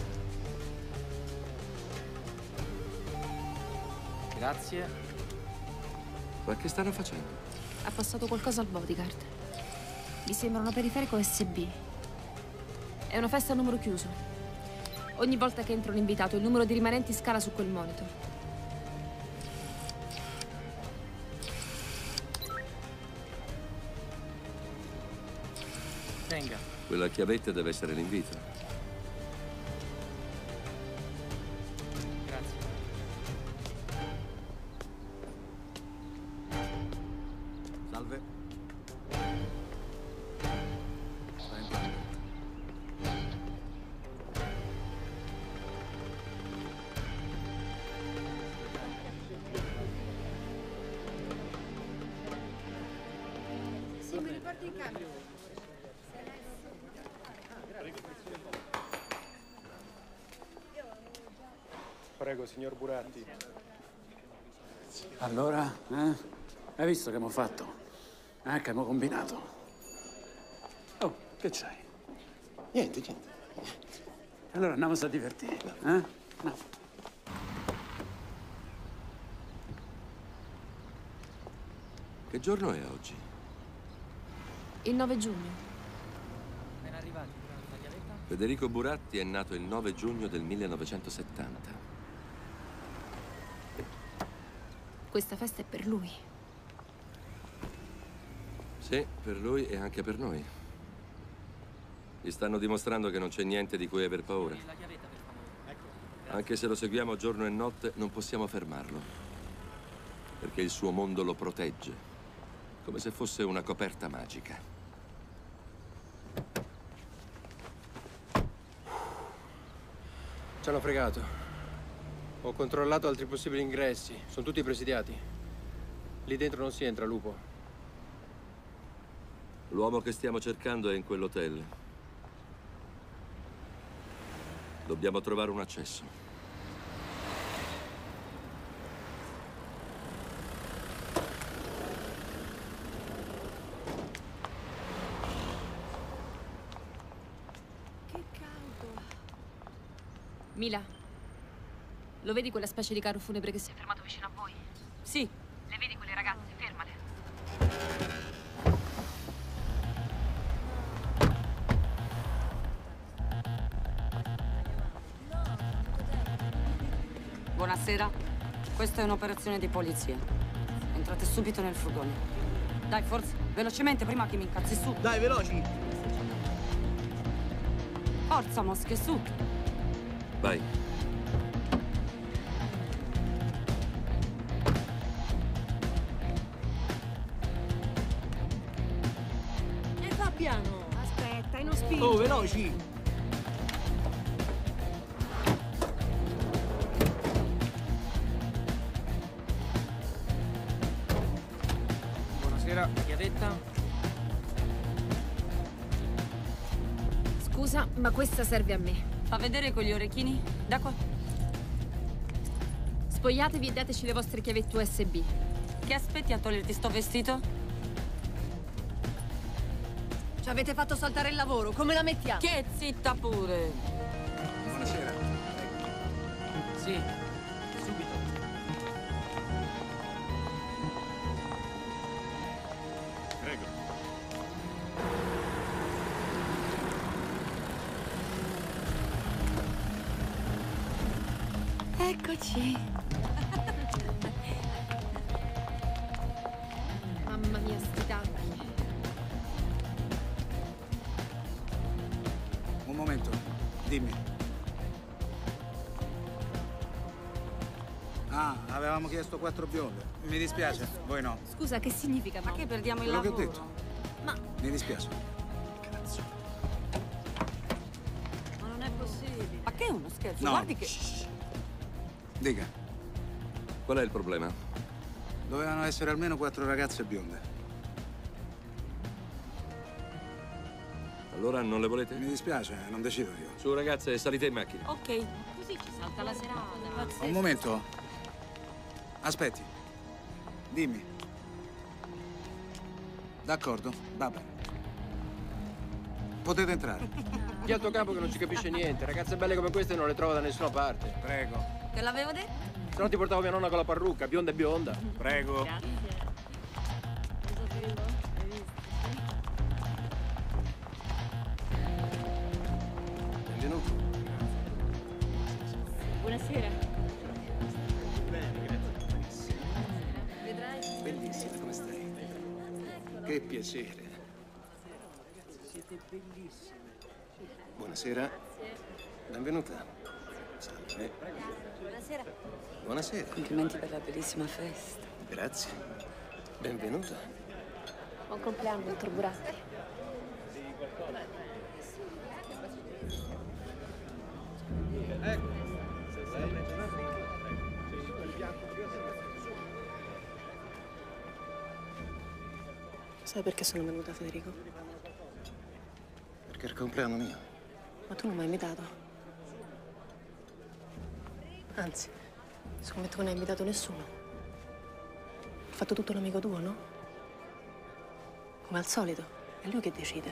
Grazie. Ma che stanno facendo? Ha passato qualcosa al bodyguard. Mi sembra una periferico SB. È una festa a numero chiuso. Ogni volta che entra un invitato, il numero di rimanenti scala su quel monitor. Venga. Quella chiavetta deve essere l'invito. Grazie. Salve. Sì, mi riporti in cambio. Prego, signor Buratti. Allora, hai visto che abbiamo fatto? Che abbiamo combinato? Oh, che c'hai? Niente, niente. Allora andiamo a divertire, No. Che giorno è oggi? Il 9 giugno. Ben arrivati. Federico Buratti è nato il 9 giugno del 1970. Questa festa è per lui. Sì, per lui e anche per noi. Gli stanno dimostrando che non c'è niente di cui aver paura. Anche se lo seguiamo giorno e notte, non possiamo fermarlo. Perché il suo mondo lo protegge, come se fosse una coperta magica. Ci hanno fregato. Ho controllato altri possibili ingressi. Sono tutti presidiati. Lì dentro non si entra, lupo. L'uomo che stiamo cercando è in quell'hotel. Dobbiamo trovare un accesso. Che caldo. Mila, lo vedi quella specie di carro funebre che si è fermato vicino a voi? Sì. Le vedi quelle ragazze? Fermale. Buonasera. Questa è un'operazione di polizia. Entrate subito nel furgone. Dai, forza, velocemente prima che mi incazzi su. Dai, veloci. Forza, mosche, su. Vai. E fa piano. Aspetta, e non spingi. Oh, veloci. Buonasera, chiavetta. Scusa, ma questa serve a me. Fa vedere quegli orecchini? Da qua. Spogliatevi e dateci le vostre chiavette USB. Che aspetti a toglierti sto vestito? Ci avete fatto saltare il lavoro, come la mettiamo? Che zitta pure! Buonasera. Sì, subito. Prego. Eccoci. Mamma mia, sti tacchi. Un momento, dimmi. Ah, avevamo chiesto 4 bionde. Mi dispiace, voi no. Scusa, che significa? Ma che perdiamo il Quello che lavoro? ho detto. Ma Mi dispiace. Ma non è possibile. Ma che è uno scherzo? No. Guardi che... Dica, Qual è il problema? dovevano essere almeno 4 ragazze bionde. Allora non le volete? Mi dispiace, non decido io. Su, ragazze, salite in macchina. Ok. Così ci salta la serata. Un momento. Aspetti. Dimmi. D'accordo, va bene. Potete entrare. Di al tuo capo che non ci capisce niente. Ragazze belle come queste non le trovo da nessuna parte. Prego. Te l'avevo detto? Se no ti portavo mia nonna con la parrucca, bionda e bionda. Prego. Benvenuto. Buonasera. Bene, grazie. Vedrai. Bellissima, come stai? Che piacere. Siete bellissimi. Buonasera. Benvenuta. Salve. Buonasera. Buonasera. Complimenti per la bellissima festa. Grazie. Benvenuta. Buon compleanno, dottor Buratti. Sai perché sono venuta, Federico? Perché è il compleanno mio. Ma tu non mi hai invitato. Anzi, scommetto che non hai invitato nessuno. Ha fatto tutto un amico tuo, no? Come al solito, è lui che decide.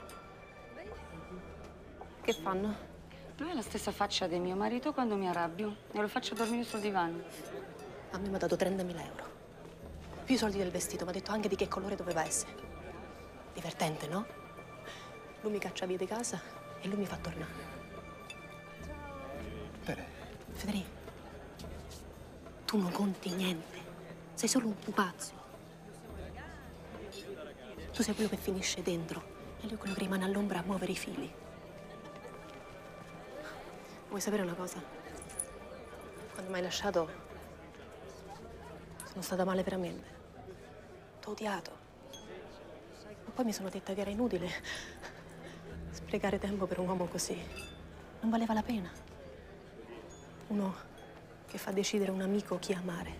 Che fanno? Lui ha la stessa faccia di mio marito quando mi arrabbio e lo faccio dormire sul divano. A me mi ha dato 30.000 euro. Più i soldi del vestito, mi ha detto anche di che colore doveva essere. Divertente, no? Lui mi caccia via di casa e lui mi fa tornare. Federico, tu non conti niente. Sei solo un pupazzo. Tu sei quello che finisce dentro e lui è quello che rimane all'ombra a muovere i fili. Vuoi sapere una cosa? Quando mi hai lasciato, sono stata male veramente. T'ho odiato. Ma poi mi sono detta che era inutile sprecare tempo per un uomo così. Non valeva la pena. Uno che fa decidere un amico chi amare.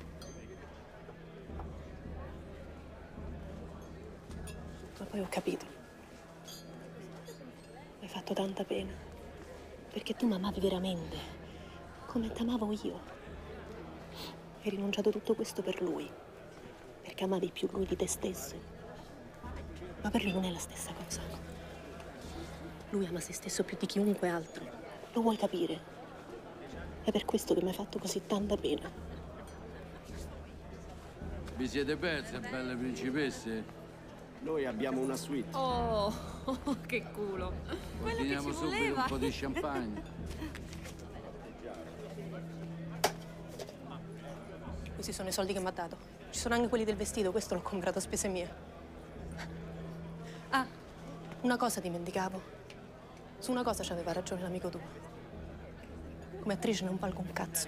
Ma poi ho capito. Mi hai fatto tanta pena. Perché tu mi amavi veramente, come t'amavo io. Hai rinunciato a tutto questo per lui. Perché amavi più lui di te stesso. Ma per lui non è la stessa cosa. Lui ama se stesso più di chiunque altro. Lo vuoi capire? È per questo che mi hai fatto così tanta pena. Vi siete perse, belle principesse? Noi abbiamo una suite. Oh, che culo. Ordiniamo subito un po' di champagne. Questi sono i soldi che mi ha dato. Ci sono anche quelli del vestito, questo l'ho comprato a spese mie. Ah, una cosa dimenticavo. Su una cosa c'aveva ragione l'amico tuo. Come attrice non valgo un cazzo.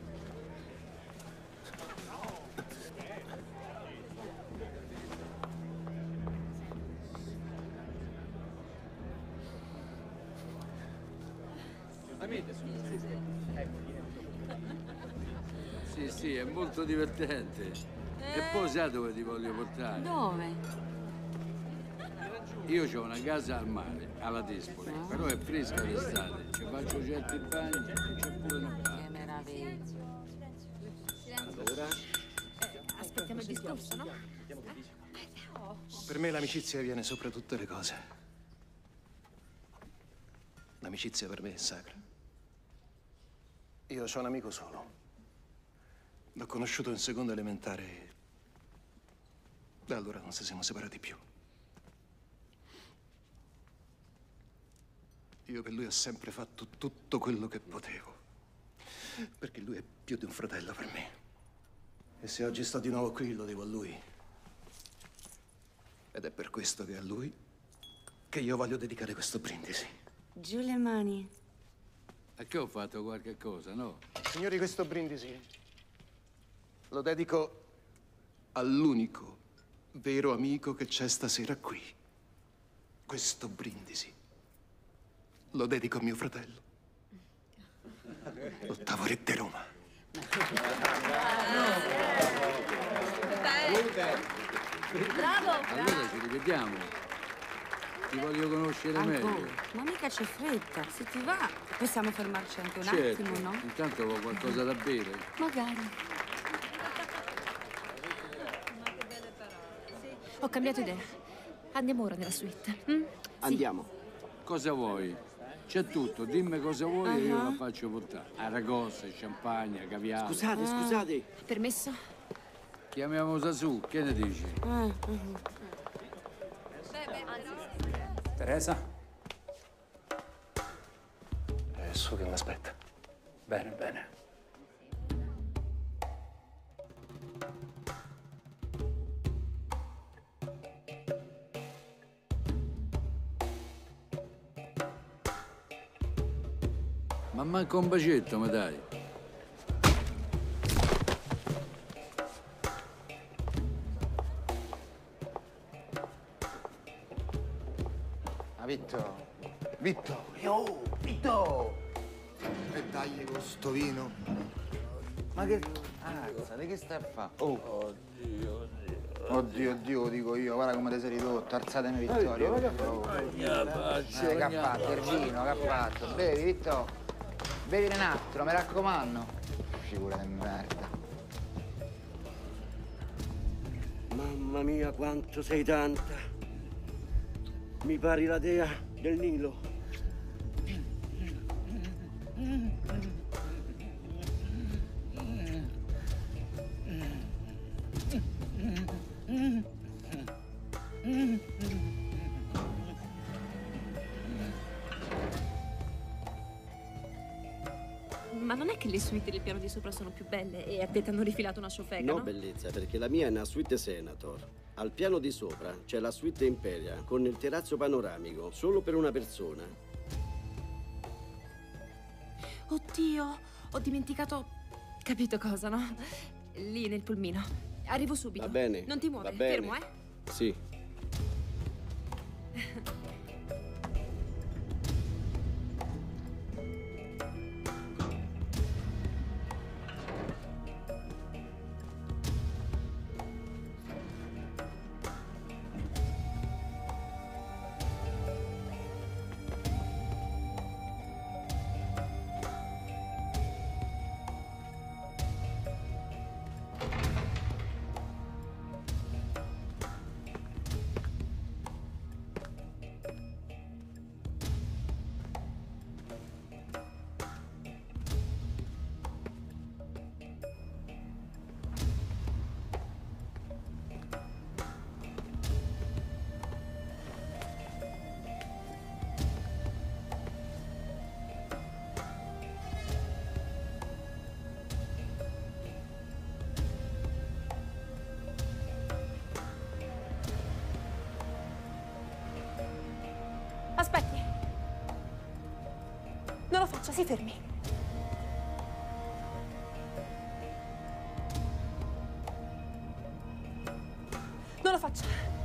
Sì, è molto divertente. E poi sai dove ti voglio portare? Dove? Io ho una casa al mare, alla Dispoli, però è fresca d'estate. Ci faccio certi bagni e c'è pure una barca. Che meraviglia. Allora? Aspettiamo il discorso, no? Per me l'amicizia viene sopra tutte le cose. L'amicizia per me è sacra. Io sono un amico solo. L'ho conosciuto in seconda elementare e da allora non ci siamo separati più. Io per lui ho sempre fatto tutto quello che potevo, perché lui è più di un fratello per me. E se oggi sto di nuovo qui, lo devo a lui. Ed è per questo che è a lui che io voglio dedicare questo brindisi. Giù le mani. A che ho fatto qualche cosa, no? Signori, questo brindisi lo dedico all'unico vero amico che c'è stasera qui. Questo brindisi lo dedico a mio fratello, l'ottavo re di Roma. Bravo! Allora ci rivediamo. Ti voglio conoscere meglio. Ma mica c'è fretta. Se ti va, possiamo fermarci anche un Certo, attimo, no? intanto avevo qualcosa da bere. Magari. Ho cambiato idea. Andiamo ora nella suite. Mm? Andiamo. Cosa vuoi? C'è tutto, dimmi cosa vuoi e io la faccio portare. Aragoste, champagne, caviale. Scusate. Permesso? Chiamiamo Sasu, che ne dici? Teresa? È su che mi aspetta. Bene, bene. Ma manca un bacetto, mi dai? Vitto! Vitto! E dai con sto vino. Ma che... di che stai a fare? Oh! Oddio, dico io, guarda come ti sei ridotto, alzatemi Vittorio. Che ha fatto? Il vino, che ha fatto? Bevi, Vitto? Bevine un altro, mi raccomando. Figura di merda. Mamma mia, quanto sei tanta. Mi pari la dea del Nilo. Ma non è che le suite del piano di sopra sono più belle e a te ti hanno rifilato una ciofeca, No, no? bellezza, perché la mia è una suite Senator. Al piano di sopra c'è la suite Imperia con il terrazzo panoramico, solo per una persona. Oddio, ho dimenticato... Capito cosa, no? Lì nel pulmino. Arrivo subito. Va bene. Non ti muovere, va bene. fermo, Sì. Aspetti. Non lo faccia, si fermi. Non lo faccia.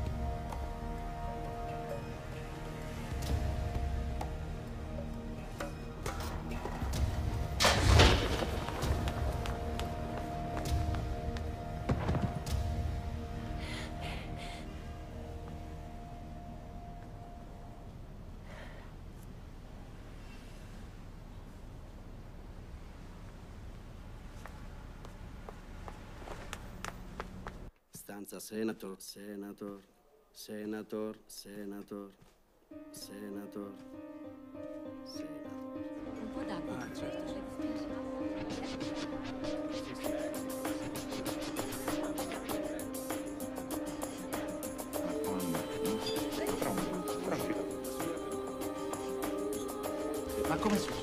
Stanza Senator, Senator, Senator, Senator, Senator, Senator. Un po' d'acqua. Ah, certo. Ma come succede?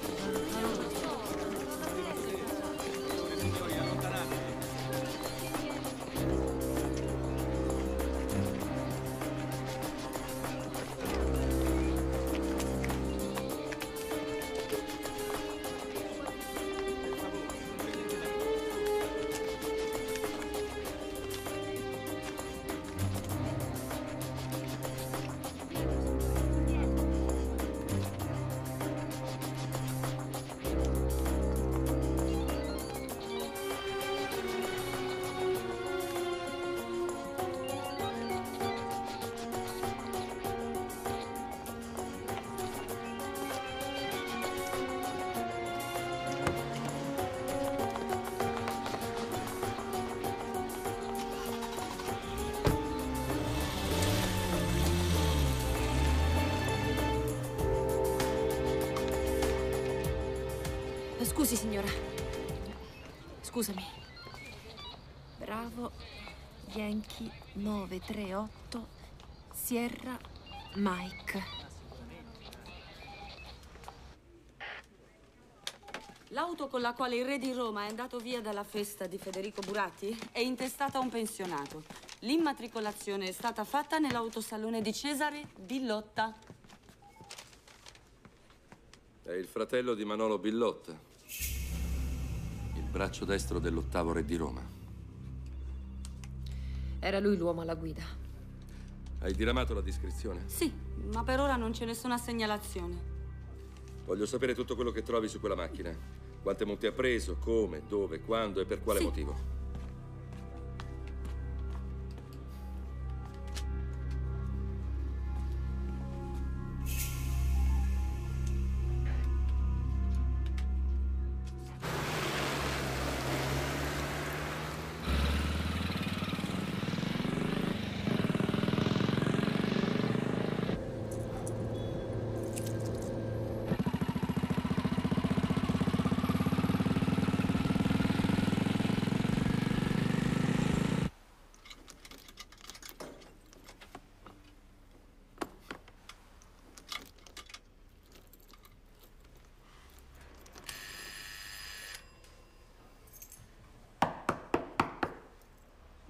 Scusi, signora. Scusami. Bravo Yankee 938 Sierra Mike. L'auto con la quale il re di Roma è andato via dalla festa di Federico Buratti è intestata a un pensionato. L'immatricolazione è stata fatta nell'autosalone di Cesare Billotta. È il fratello di Manolo Billotta. Il braccio destro dell'8° re di Roma. Era lui l'uomo alla guida. Hai diramato la descrizione? Sì, ma per ora non c'è nessuna segnalazione. Voglio sapere tutto quello che trovi su quella macchina. Quante multe ha preso, come, dove, quando e per quale motivo.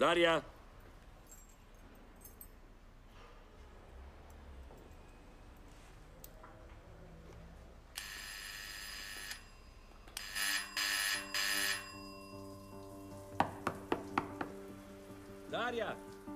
Daria! Daria!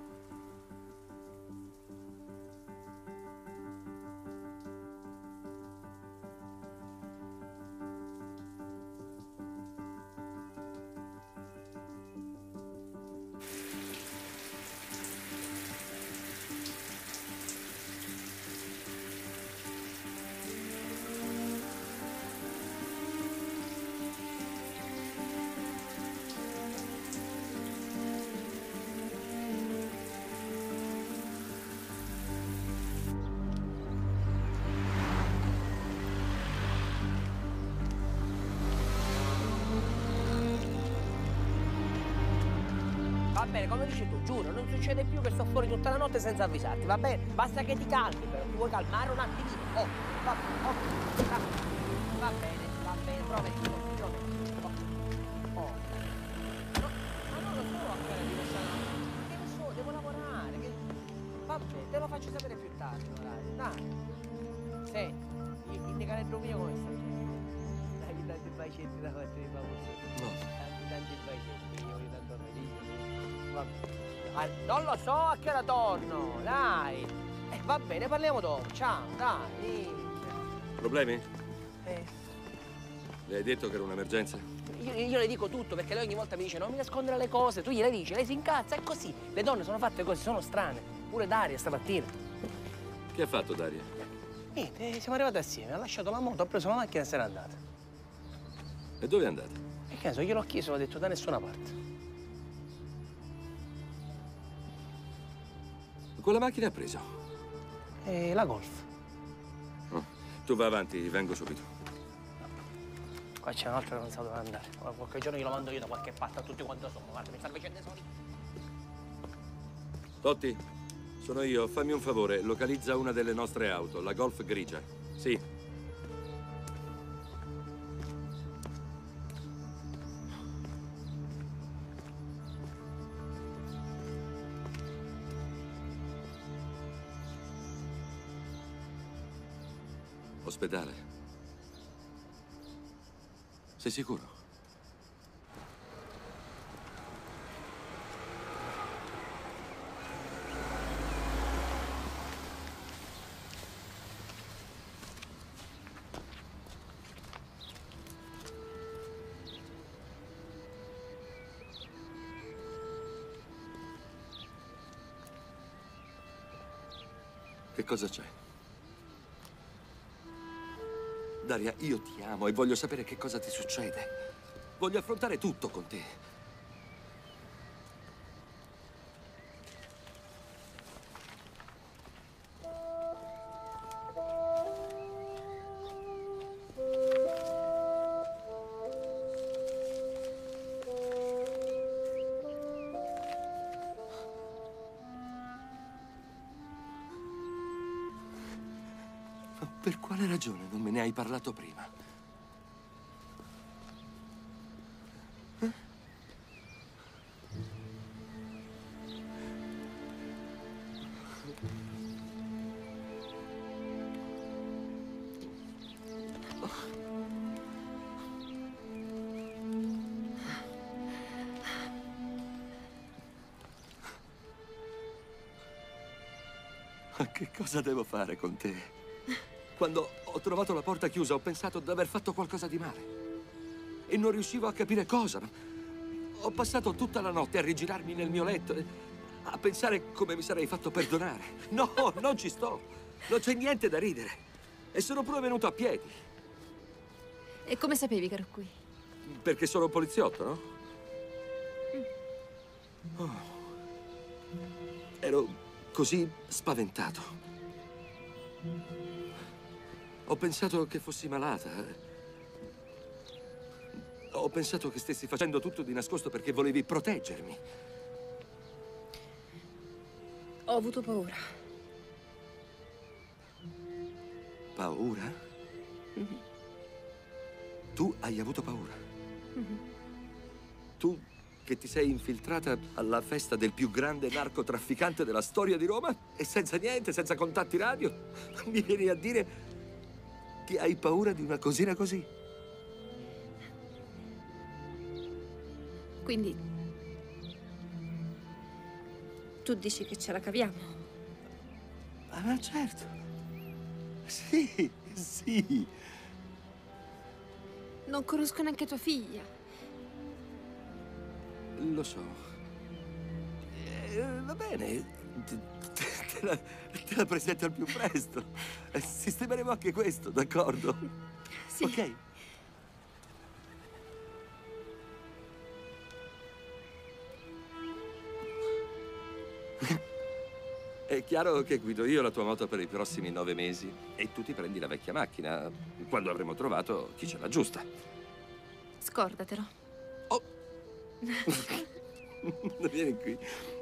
Va bene, come dici tu, giuro, non succede più che sto fuori tutta la notte senza avvisarti, va bene? Basta che ti calmi, però, ti vuoi calmare un attimino? Oh, va bene, prometti. Oh. No, ma non lo so a che ora devo stare. Che ne so, devo lavorare. Va bene, te lo faccio sapere più tardi, dai. Senti, il canetto mio come stai? Dai tanti bacetti da parte di favore. No. Tanti bacetti, io voglio tanto felice. Non lo so a che ora torno, dai. Va bene, parliamo dopo. Ciao, dai. Problemi? Le hai detto che era un'emergenza? Io le dico tutto perché lei ogni volta mi dice non mi nascondere le cose, tu gliele dici, lei si incazza, è così. Le donne sono fatte così, sono strane. Pure Daria stamattina. Che ha fatto Daria? Niente, siamo arrivati assieme, ha lasciato la moto, ha preso la macchina e se n'è andata. E dove è andata? E che ne so, gliel'ho chiesto, l'ho detto da nessuna parte. Quella macchina ha preso? La Golf. Oh, tu vai avanti, vengo subito. Qua c'è un'altra che non sa dove andare. Qualche giorno glielo mando io da qualche parte a tutti quanto sono. Guarda, mi sta facendo soli. Totti, sono io. Fammi un favore, localizza una delle nostre auto, la Golf grigia. Sì. Ospedale. Sei sicuro? Che cosa c'è? Daria, io ti amo e voglio sapere che cosa ti succede. Voglio affrontare tutto con te. Per quale ragione non me ne hai parlato prima? Ma che cosa devo fare con te? Quando ho trovato la porta chiusa ho pensato di aver fatto qualcosa di male. E non riuscivo a capire cosa. Ho passato tutta la notte a rigirarmi nel mio letto, a pensare come mi sarei fatto perdonare. No, non ci sto. Non c'è niente da ridere. E sono pure venuto a piedi. E come sapevi che ero qui? Perché sono un poliziotto, no? Oh. Ero così spaventato. Ho pensato che fossi malata. Ho pensato che stessi facendo tutto di nascosto perché volevi proteggermi. Ho avuto paura. Paura? Tu hai avuto paura? Tu che ti sei infiltrata alla festa del più grande narcotrafficante della storia di Roma e senza niente, senza contatti radio, mi vieni a dire che hai paura di una cosina così? Quindi tu dici che ce la caviamo? Ma certo. Sì, sì. Non conosco neanche tua figlia. Lo so. Va bene. Te la presento al più presto. Sistemeremo anche questo, d'accordo? Sì. Ok. È chiaro che guido io la tua moto per i prossimi 9 mesi e tu ti prendi la vecchia macchina quando avremo trovato chi ce l'ha giusta. Scordatelo. Oh! Vieni qui.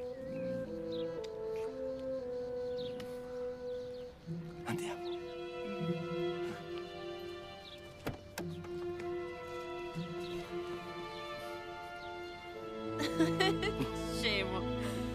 Andiamo. Scemo.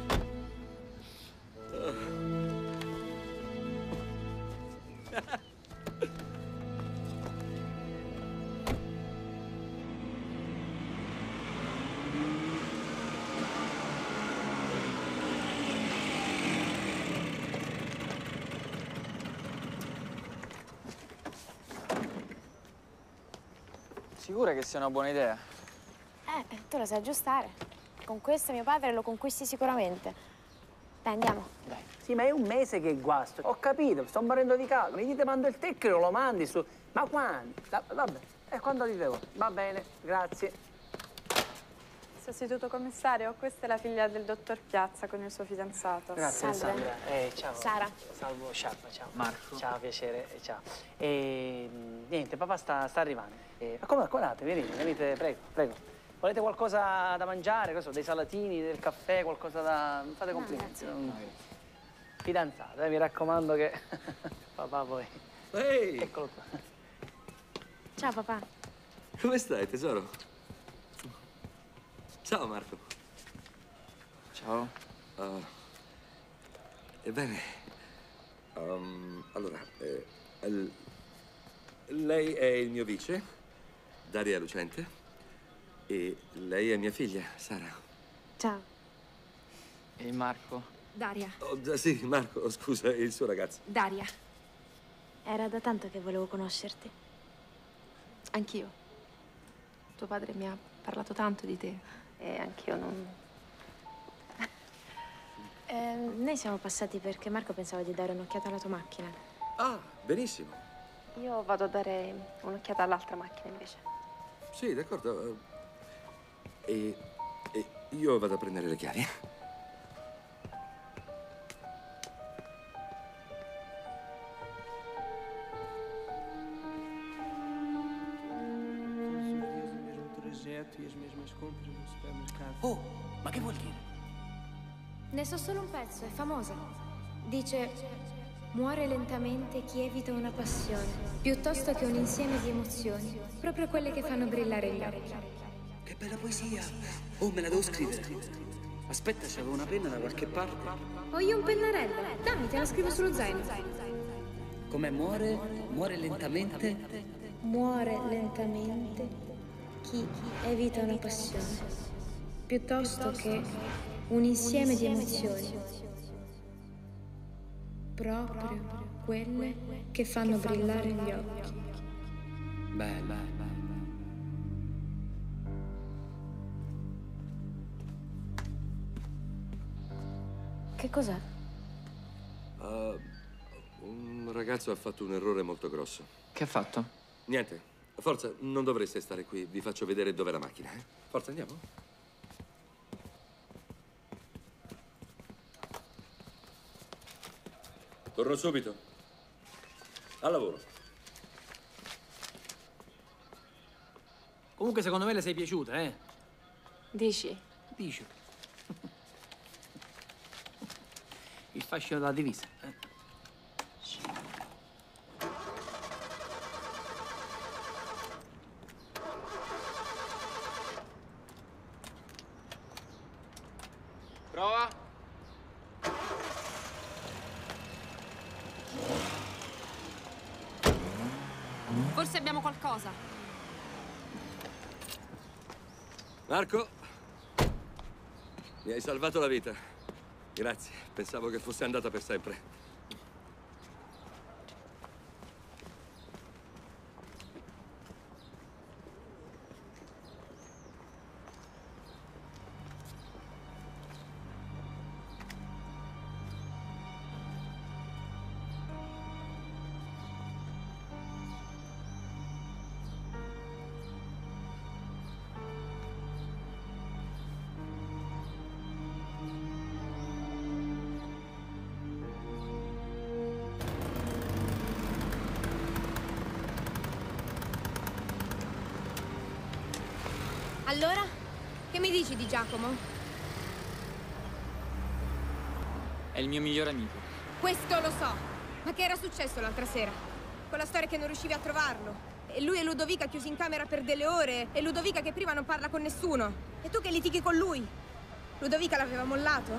Sicura che sia una buona idea? Tu lo sai aggiustare. Con questo mio padre lo conquisti sicuramente. Dai, andiamo. Dai. Sì, ma è un mese che guasto. Ho capito, sto morendo di caldo. Mi dite mando il tecnico, lo mandi su. Ma quando? Vabbè, quando dite voi. Va bene, grazie. Sostituto commissario, questa è la figlia del dottor Piazza con il suo fidanzato. Grazie, Salve. Sandra. Ciao. Sara. Salvo, Sciarpa, ciao. Marco. Ciao, piacere, ciao. Niente, papà sta arrivando. Accomodate, venite, prego. Volete qualcosa da mangiare? Cosa, dei salatini, del caffè, qualcosa da... Non fate complimenti. Fidanzata, mi raccomando che... papà poi... Ehi! Eccolo qua. Ciao, papà. Come stai, tesoro? Ciao, Marco. Ciao. Ebbene, allora, lei è il mio vice, Daria Lucente, e lei è mia figlia, Sara. Ciao. E Marco? Daria. Sì, Marco, scusa, il suo ragazzo. Daria. Era da tanto che volevo conoscerti. Anch'io. Tuo padre mi ha parlato tanto di te. E anch'io non... noi siamo passati perché Marco pensava di dare un'occhiata alla tua macchina. Ah, benissimo. Io vado a dare un'occhiata all'altra macchina invece. Sì, d'accordo. E io vado a prendere le chiavi. Oh, ma che vuol dire? Ne so solo un pezzo, è famosa. Dice: muore lentamente chi evita una passione, piuttosto che un insieme di emozioni, proprio quelle che fanno brillare gli occhi. Che bella poesia! Oh, me la devo scrivere. Aspetta, c'avevo una penna da qualche parte. Ho io un pennarello. Dammi, te la scrivo sullo zaino. Come muore? Muore lentamente? Muore lentamente chi evita una passione, piuttosto che un insieme di emozioni, proprio quelle che fanno brillare gli occhi. Bella. Che cos'è? Un ragazzo ha fatto un errore molto grosso. Che ha fatto? Niente. Forza, non dovreste stare qui. Vi faccio vedere dov'è la macchina, eh? Forza, andiamo. Torno subito. Al lavoro. Comunque secondo me le sei piaciuta, eh? Dici? Dici. Il fascino della divisa. Prova. Forse abbiamo qualcosa. Marco, mi hai salvato la vita. Grazie, pensavo che fosse andata per sempre. Allora? Che mi dici di Giacomo? È il mio migliore amico. Questo lo so. Ma che era successo l'altra sera? Quella storia che non riuscivi a trovarlo. E lui e Ludovica chiusi in camera per delle ore. E Ludovica che prima non parla con nessuno. E tu che litighi con lui. Ludovica l'aveva mollato?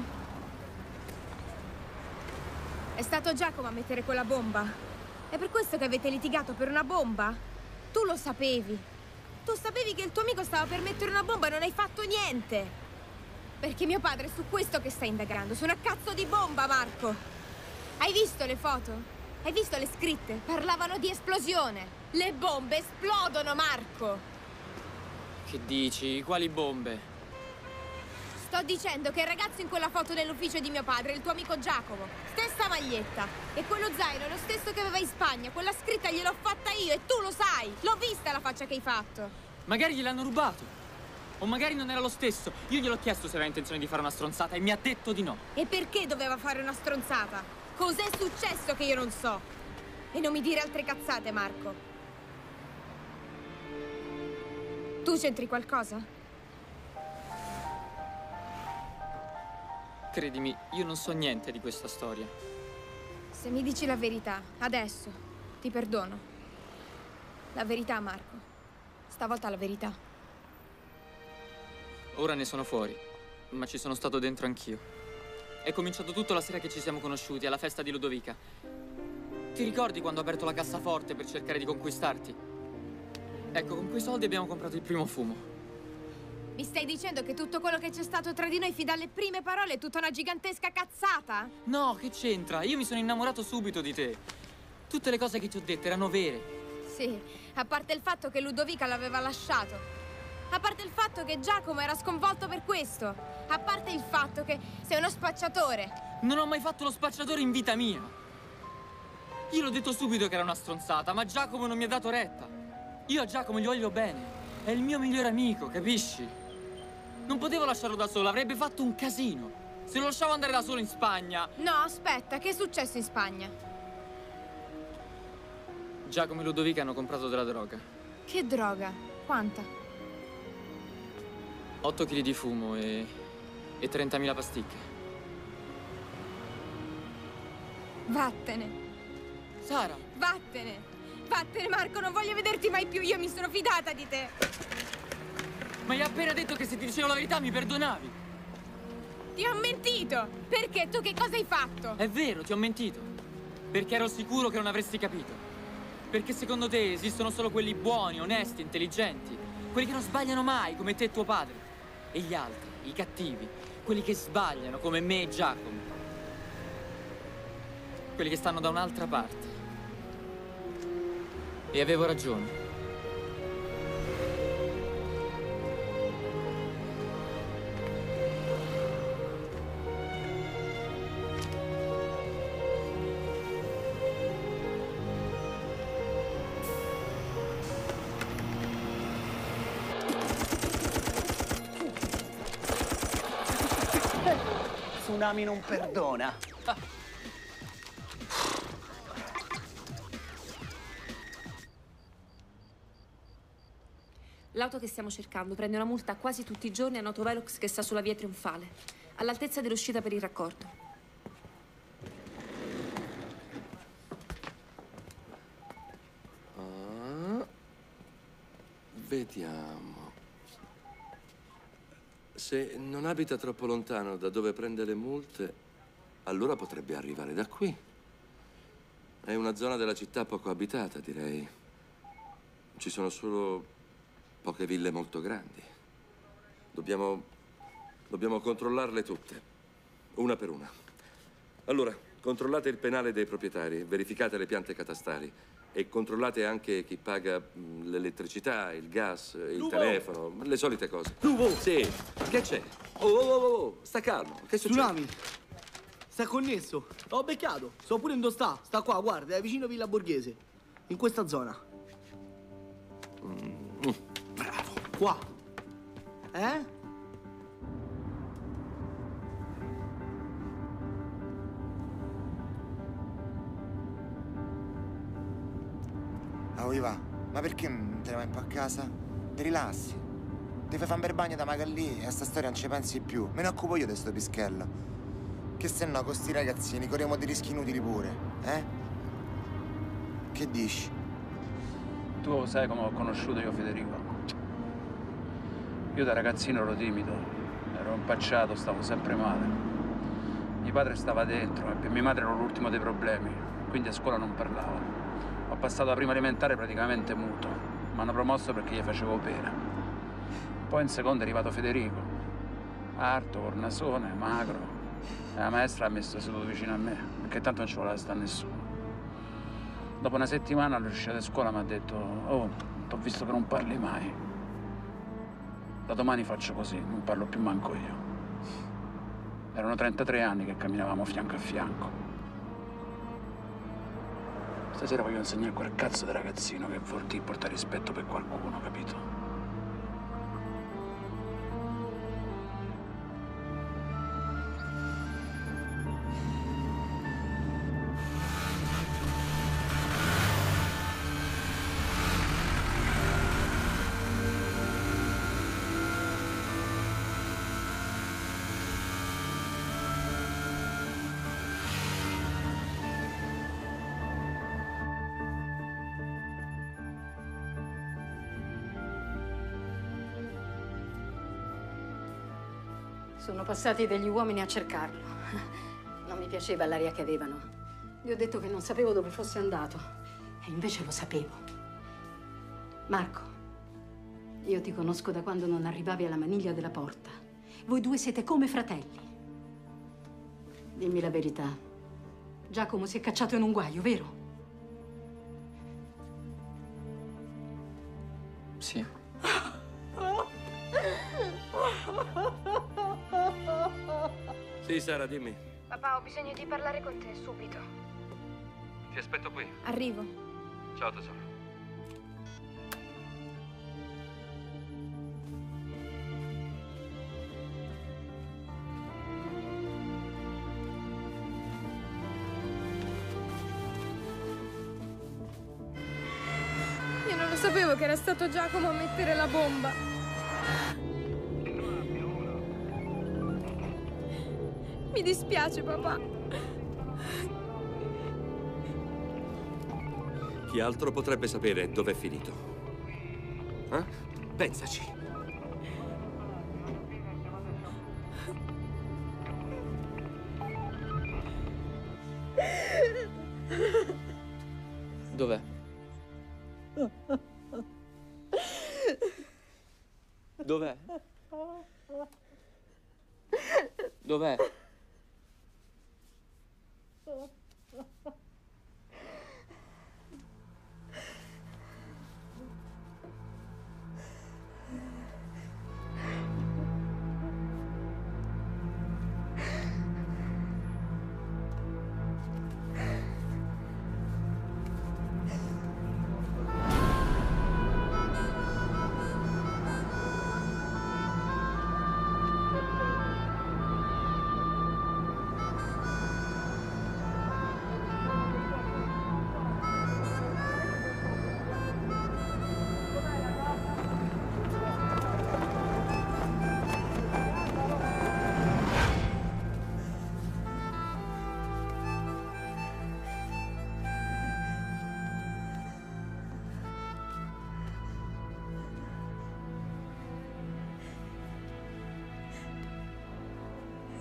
È stato Giacomo a mettere quella bomba. È per questo che avete litigato, per una bomba? Tu lo sapevi. Tu sapevi che il tuo amico stava per mettere una bomba e non hai fatto niente. Perché mio padre è su questo che sta indagando, su una cazzo di bomba, Marco. Hai visto le foto? Hai visto le scritte? Parlavano di esplosione. Le bombe esplodono, Marco. Che dici? Quali bombe? Sto dicendo che il ragazzo in quella foto nell'ufficio di mio padre è il tuo amico Giacomo. Stessa maglietta. E quello zaino è lo stesso che aveva in Spagna. Quella scritta gliel'ho fatta io e tu lo sai. L'ho vista la faccia che hai fatto. Magari gliel'hanno rubato. O magari non era lo stesso. Io gliel'ho chiesto se aveva intenzione di fare una stronzata e mi ha detto di no. E perché doveva fare una stronzata? Cos'è successo che io non so? E non mi dire altre cazzate, Marco. Tu c'entri qualcosa? Credimi, io non so niente di questa storia. Se mi dici la verità, adesso, ti perdono. La verità, Marco. Stavolta la verità. Ora ne sono fuori, ma ci sono stato dentro anch'io. È cominciato tutto la sera che ci siamo conosciuti, alla festa di Ludovica. Ti ricordi quando ho aperto la cassaforte per cercare di conquistarti? Ecco, con quei soldi abbiamo comprato il primo fumo. Mi stai dicendo che tutto quello che c'è stato tra di noi fin dalle prime parole è tutta una gigantesca cazzata? No, che c'entra? Io mi sono innamorato subito di te. Tutte le cose che ti ho dette erano vere. Sì, a parte il fatto che Ludovica l'aveva lasciato. A parte il fatto che Giacomo era sconvolto per questo. A parte il fatto che sei uno spacciatore. Non ho mai fatto lo spacciatore in vita mia. Io l'ho detto subito che era una stronzata, ma Giacomo non mi ha dato retta. Io a Giacomo gli voglio bene. È il mio migliore amico, capisci? Non potevo lasciarlo da solo, avrebbe fatto un casino. Se lo lasciavo andare da solo in Spagna... No, aspetta, che è successo in Spagna? Giacomo e Ludovica hanno comprato della droga. Che droga? Quanta? 8 kg di fumo e 30.000 pasticche. Vattene. Sara! Vattene! Vattene, Marco, non voglio vederti mai più, io mi sono fidata di te. Ma hai appena detto che se ti dicevo la verità mi perdonavi. Ti ho mentito! Perché? Tu che cosa hai fatto? È vero, ti ho mentito. Perché ero sicuro che non avresti capito. Perché secondo te esistono solo quelli buoni, onesti, intelligenti. Quelli che non sbagliano mai, come te e tuo padre. E gli altri, i cattivi. Quelli che sbagliano, come me e Giacomo. Quelli che stanno da un'altra parte. E avevo ragione. Tsunami non perdona. L'auto che stiamo cercando prende una multa quasi tutti i giorni a Noto Velox che sta sulla via Trionfale, all'altezza dell'uscita per il raccordo. Vediamo. Se non abita troppo lontano da dove prende le multe, allora potrebbe arrivare da qui. È una zona della città poco abitata, direi. Ci sono solo poche ville molto grandi. Dobbiamo controllarle tutte, una per una. Allora, controllate il penale dei proprietari, verificate le piante catastali e controllate anche chi paga l'elettricità, il gas, il telefono, le solite cose. Sì, che c'è? Oh, sta calmo, che succede? Tsunami! Sta connesso. L'ho beccato. So pure dove sta. Sta qua, guarda, è vicino Villa Borghese. In questa zona. Bravo. Qua. Eh? Oh, Iva, ma perché non te ne vai un po' a casa? Ti rilassi? Ti fai fare un bel bagno da Magalì e a sta storia non ci pensi più. Me ne occupo io di sto pischello. Che se no, con sti ragazzini corriamo dei rischi inutili pure, eh? Che dici? Tu sai come ho conosciuto io Federico? Io da ragazzino ero timido, ero impacciato, stavo sempre male. Mio padre stava dentro e per mia madre ero l'ultimo dei problemi, quindi a scuola non parlavo. Ho passato la prima elementare praticamente muto. Mi hanno promosso perché gli facevo pena. Poi in seconda è arrivato Federico. Arto, cornasone, magro. E la maestra l'ha messo seduto vicino a me, perché tanto non ci voleva stare nessuno. Dopo una settimana all'uscita di scuola mi ha detto: oh, t'ho visto che non parli mai. Da domani faccio così, non parlo più manco io. Erano 33 anni che camminavamo fianco a fianco. Stasera voglio insegnare quel cazzo di ragazzino che vuol dire portare rispetto per qualcuno, capito? Sono passati degli uomini a cercarlo. Non mi piaceva l'aria che avevano. Gli ho detto che non sapevo dove fosse andato. E invece lo sapevo. Marco, io ti conosco da quando non arrivavi alla maniglia della porta. Voi due siete come fratelli. Dimmi la verità. Giacomo si è cacciato in un guaio, vero? Sì. Sì, Sara, dimmi. Papà, ho bisogno di parlare con te subito. Ti aspetto qui. Arrivo. Ciao, tesoro. Io non lo sapevo che era stato Giacomo a mettere la bomba. Mi dispiace, papà. Chi altro potrebbe sapere dov'è finito? Eh? Pensaci. Dov'è? Dov'è? Dov'è?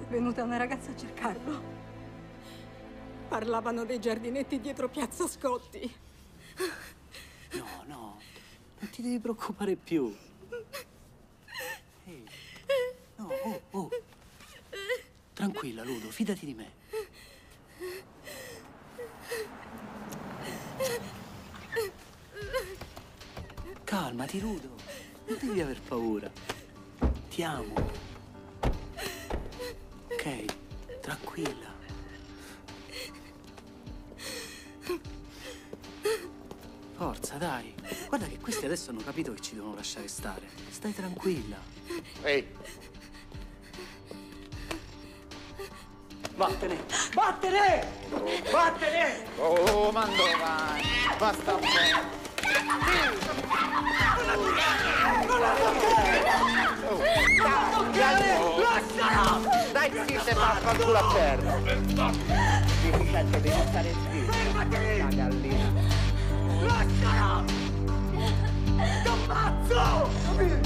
venuta una ragazza a cercarlo. Parlavano dei giardinetti dietro Piazza Scotti. No, no, non ti devi preoccupare più. Ehi. No, oh. Tranquilla, Ludo, fidati di me. Calmati, Ludo. Non devi aver paura. Ti amo. Ok, tranquilla. Forza, dai. Guarda che questi adesso hanno capito che ci devono lasciare stare. Stai tranquilla. Ehi, Vattene! Vattene! Vattene! oh, Mandova, basta un po'. Lasciala! Dai, zitto e va culo a terra. Deficiente, devi stare zitto. Fermati! La gallina. Lasciala! T'ammazzo!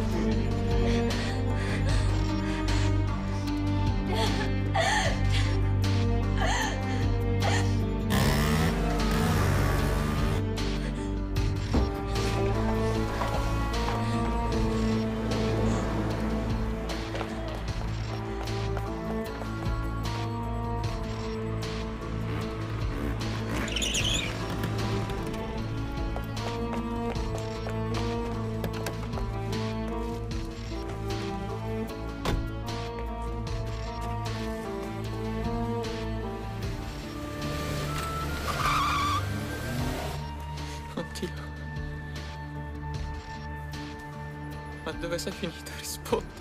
Oddio. Ma dove sei finito? Rispondi.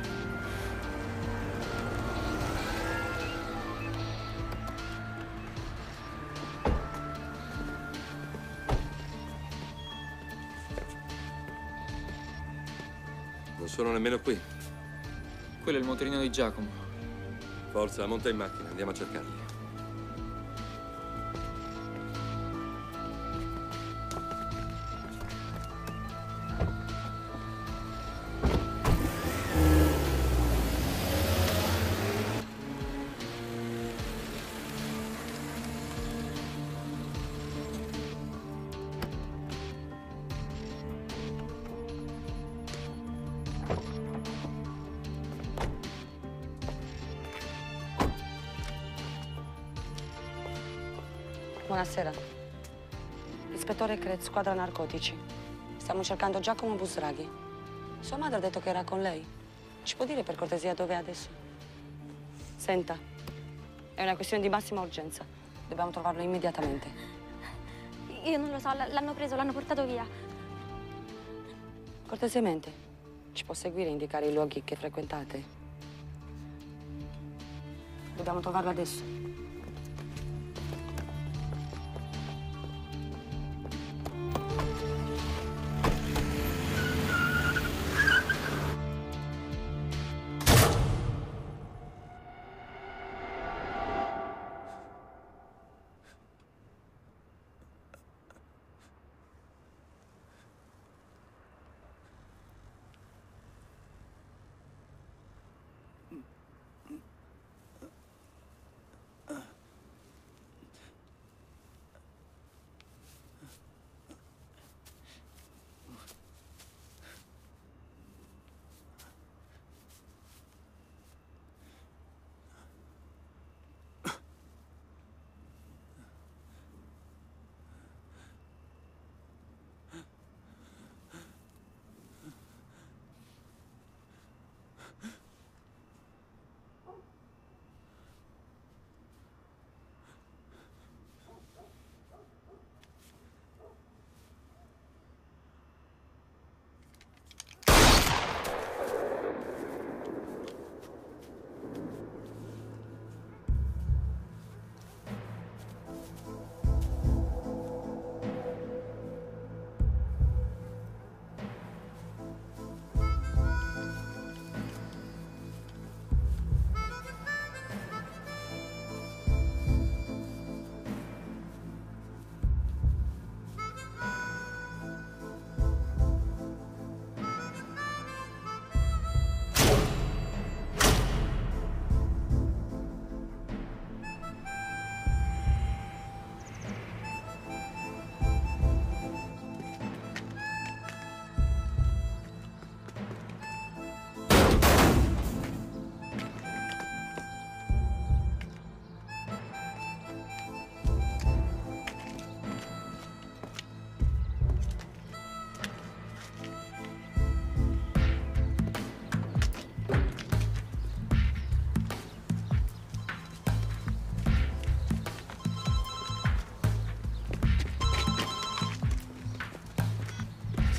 Non sono nemmeno qui. Quello è il motorino di Giacomo. Forza, monta in macchina, andiamo a cercarli. Buonasera. Ispettore Crez, squadra narcotici. Stiamo cercando Giacomo Busraghi. Sua madre ha detto che era con lei. Ci può dire per cortesia dove è adesso? Senta, è una questione di massima urgenza. Dobbiamo trovarlo immediatamente. Io non lo so, l'hanno preso, l'hanno portato via. Cortesemente, ci può seguire e indicare i luoghi che frequentate? Dobbiamo trovarlo adesso.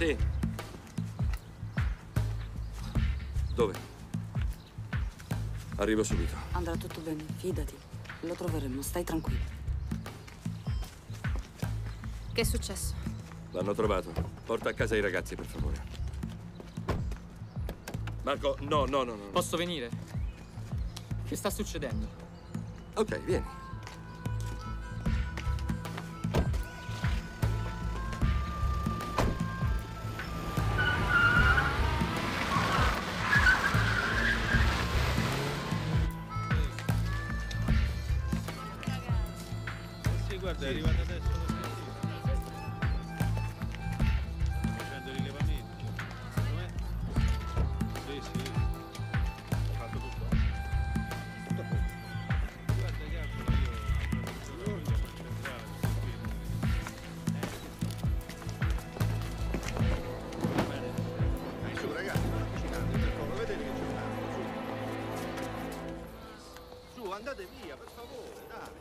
Sì. Dove? Arrivo subito. Andrà tutto bene, fidati. Lo troveremo, stai tranquillo. Che è successo? L'hanno trovato. Porta a casa i ragazzi, per favore. Marco, no. Posso venire? Che sta succedendo? Ok, vieni. Guarda, è arrivato adesso lo facendo i rilevamenti. Com'è? Sì. Hai fatto tutto? Tutto a posto. Guarda cazzo, io va bene. Dai su ragazzi, non avvicinate, per favore, vedete che c'è tanto. Su, andate via, per favore, dai.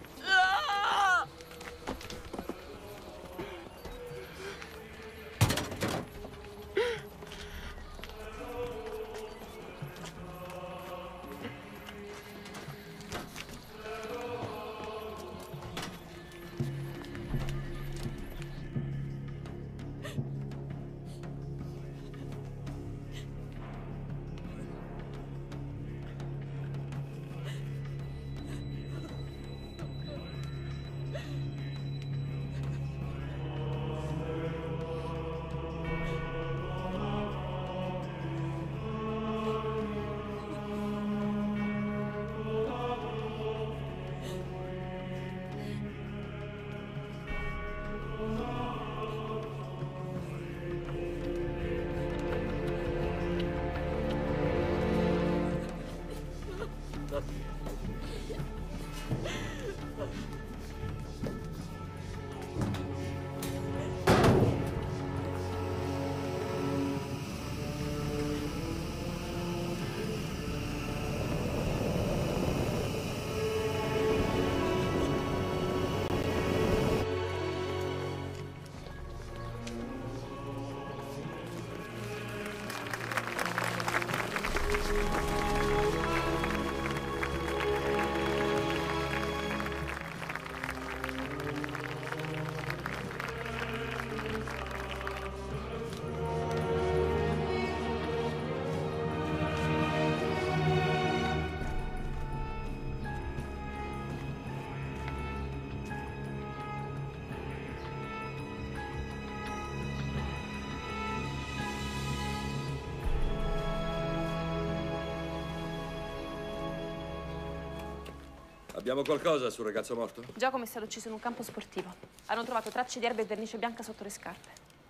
Abbiamo qualcosa sul ragazzo morto? Giacomo è stato ucciso in un campo sportivo. Hanno trovato tracce di erba e vernice bianca sotto le scarpe.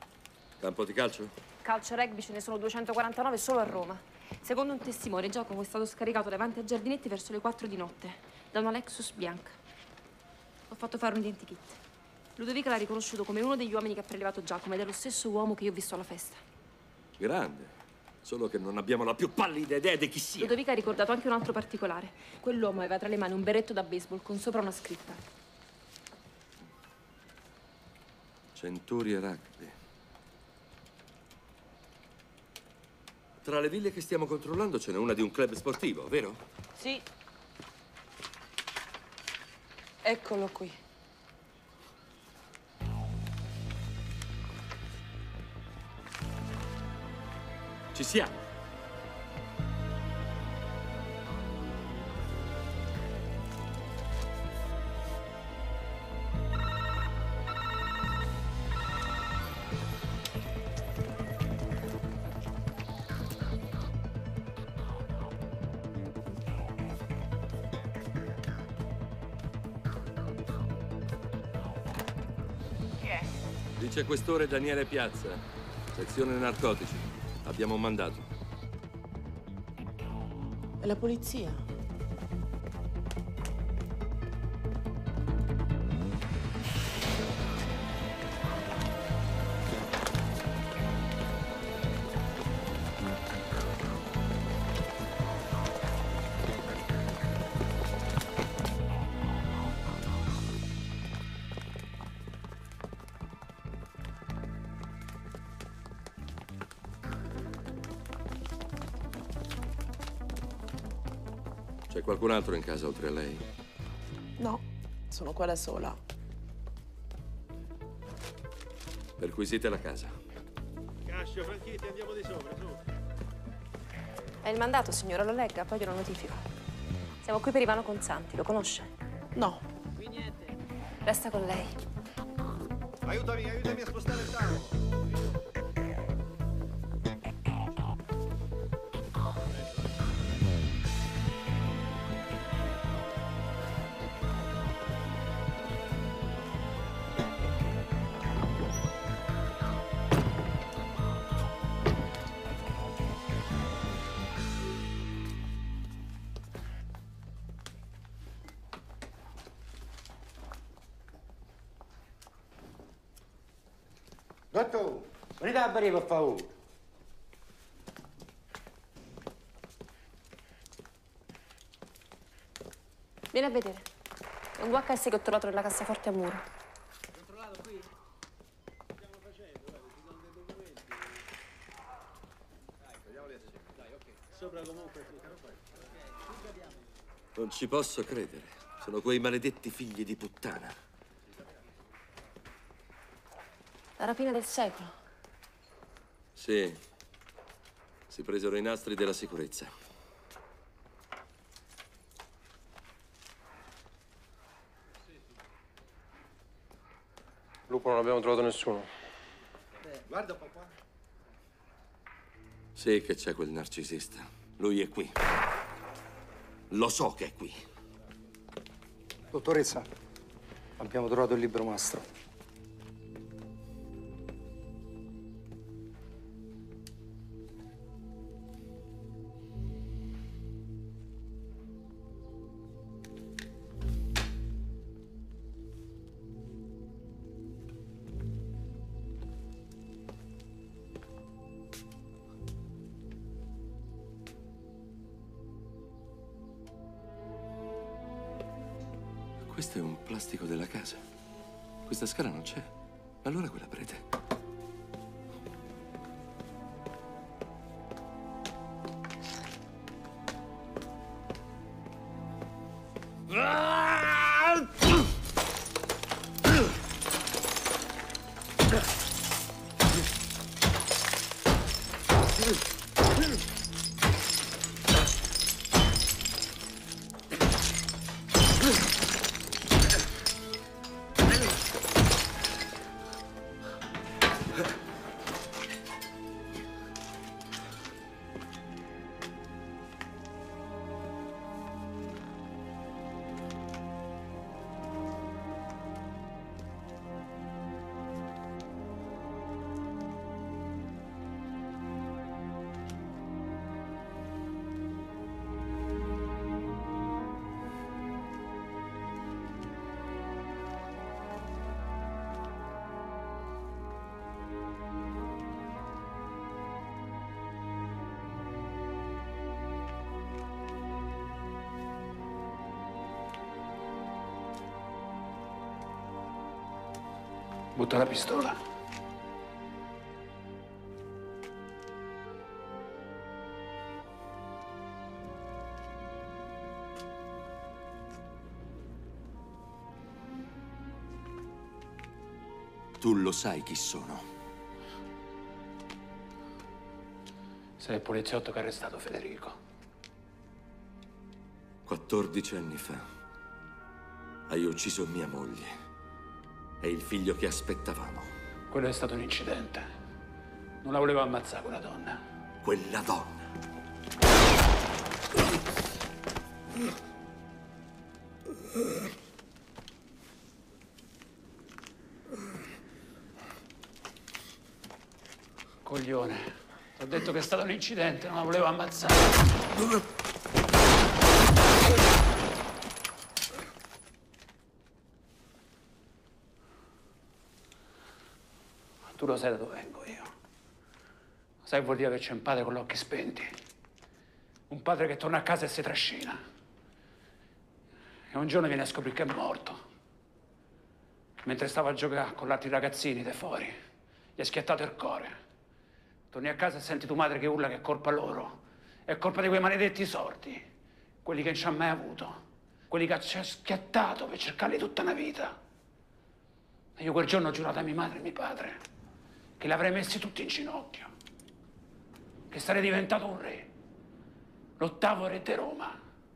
Campo di calcio? Calcio e rugby ce ne sono 249 solo a Roma. Secondo un testimone, Giacomo è stato scaricato davanti a Giardinetti verso le 4 di notte da una Lexus bianca. Ho fatto fare un identikit. Ludovica l'ha riconosciuto come uno degli uomini che ha prelevato Giacomo ed è lo stesso uomo che io ho visto alla festa. Grande. Solo che non abbiamo la più pallida idea di chi sia. Ludovica ha ricordato anche un altro particolare. Quell'uomo aveva tra le mani un berretto da baseball con sopra una scritta. Centuria Rugby. Tra le ville che stiamo controllando ce n'è una di un club sportivo, vero? Sì. Eccolo qui. Ci siamo. Chi è? Dice questore Daniele Piazza, sezione narcotici. Abbiamo un mandato. È la polizia. C'è qualcun altro in casa oltre a lei? No, sono qua da sola. Perquisite la casa. Cascio, Franchetti, andiamo di sopra, su. È il mandato, signora, lo legga, poi glielo notifico. Siamo qui per Ivano Conzanti, lo conosce? No. Qui niente. Resta con lei. Aiutami a spostare il tavolo. Dottore, venite a bere per favore. Vieni a vedere. È un VHS che ho trovato nella cassaforte a muro. Controllato qui? Stiamo facendo, guarda, ci sono dei documenti. Dai, vediamoli assieme. Dai, ok. Sopra comunque tutto. Non ci posso credere. Sono quei maledetti figli di puttana. La rapina del secolo. Sì. Si presero i nastri della sicurezza. Lupo, non abbiamo trovato nessuno. Guarda un po' qua. Sì che c'è quel narcisista. Lui è qui. Lo so che è qui. Dottoressa, abbiamo trovato il libro mastro. Questo è un plastico della casa. Questa scala non c'è. Allora quella prete. Butta la pistola. Tu lo sai chi sono. Sei il poliziotto che ha arrestato Federico. 14 anni fa hai ucciso mia moglie e il figlio che aspettavamo. Quello è stato un incidente. Non la volevo ammazzare quella donna. Quella donna. Coglione. Ti ho detto che è stato un incidente, non la volevo ammazzare. Tu lo sai da dove vengo io. Sai che vuol dire che c'è un padre con gli occhi spenti. Un padre che torna a casa e si trascina. E un giorno viene a scoprire che è morto. Mentre stava a giocare con gli altri ragazzini di fuori. Gli è schiattato il cuore. Torni a casa e senti tua madre che urla che è colpa loro. È colpa di quei maledetti sordi. quelli che non ci ha mai avuto, quelli che ci ha schiattato per cercarli tutta una vita. E io quel giorno ho giurato a mia madre e mio padre che li avrei messi tutti in ginocchio, che sarei diventato un re, l'8º re di Roma.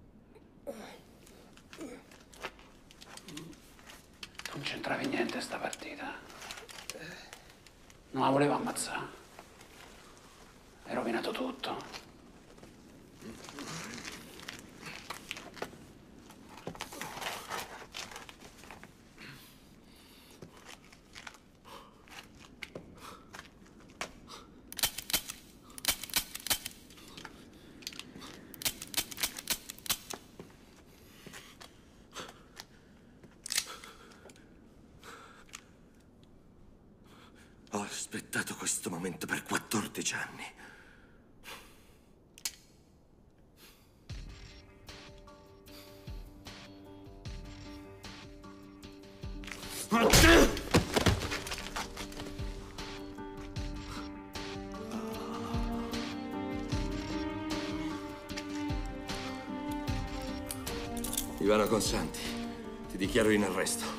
Tu non c'entravi niente in sta partita. Non la volevo ammazzare. Hai rovinato tutto. Ho aspettato questo momento per 14 anni. Ivano Consanti, ti dichiaro in arresto.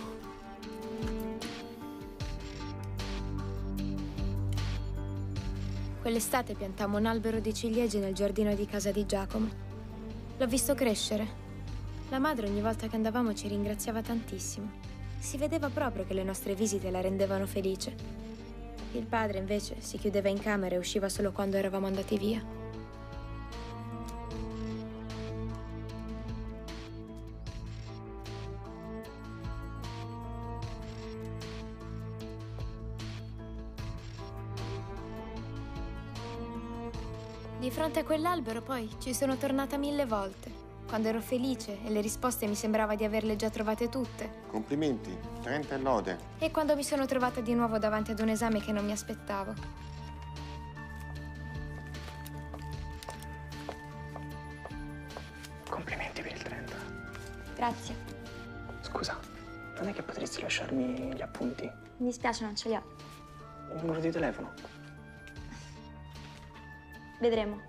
Quell'estate piantammo un albero di ciliegie nel giardino di casa di Giacomo. L'ho visto crescere. La madre ogni volta che andavamo ci ringraziava tantissimo. Si vedeva proprio che le nostre visite la rendevano felice. Il padre invece si chiudeva in camera e usciva solo quando eravamo andati via. Di fronte a quell'albero poi ci sono tornata 1000 volte, quando ero felice e le risposte mi sembrava di averle già trovate tutte. Complimenti, 30 lode. E quando mi sono trovata di nuovo davanti ad un esame che non mi aspettavo. Complimenti per il 30. Grazie. Scusa, non è che potresti lasciarmi gli appunti? Mi dispiace, non ce li ho. Il numero di telefono? Vedremo.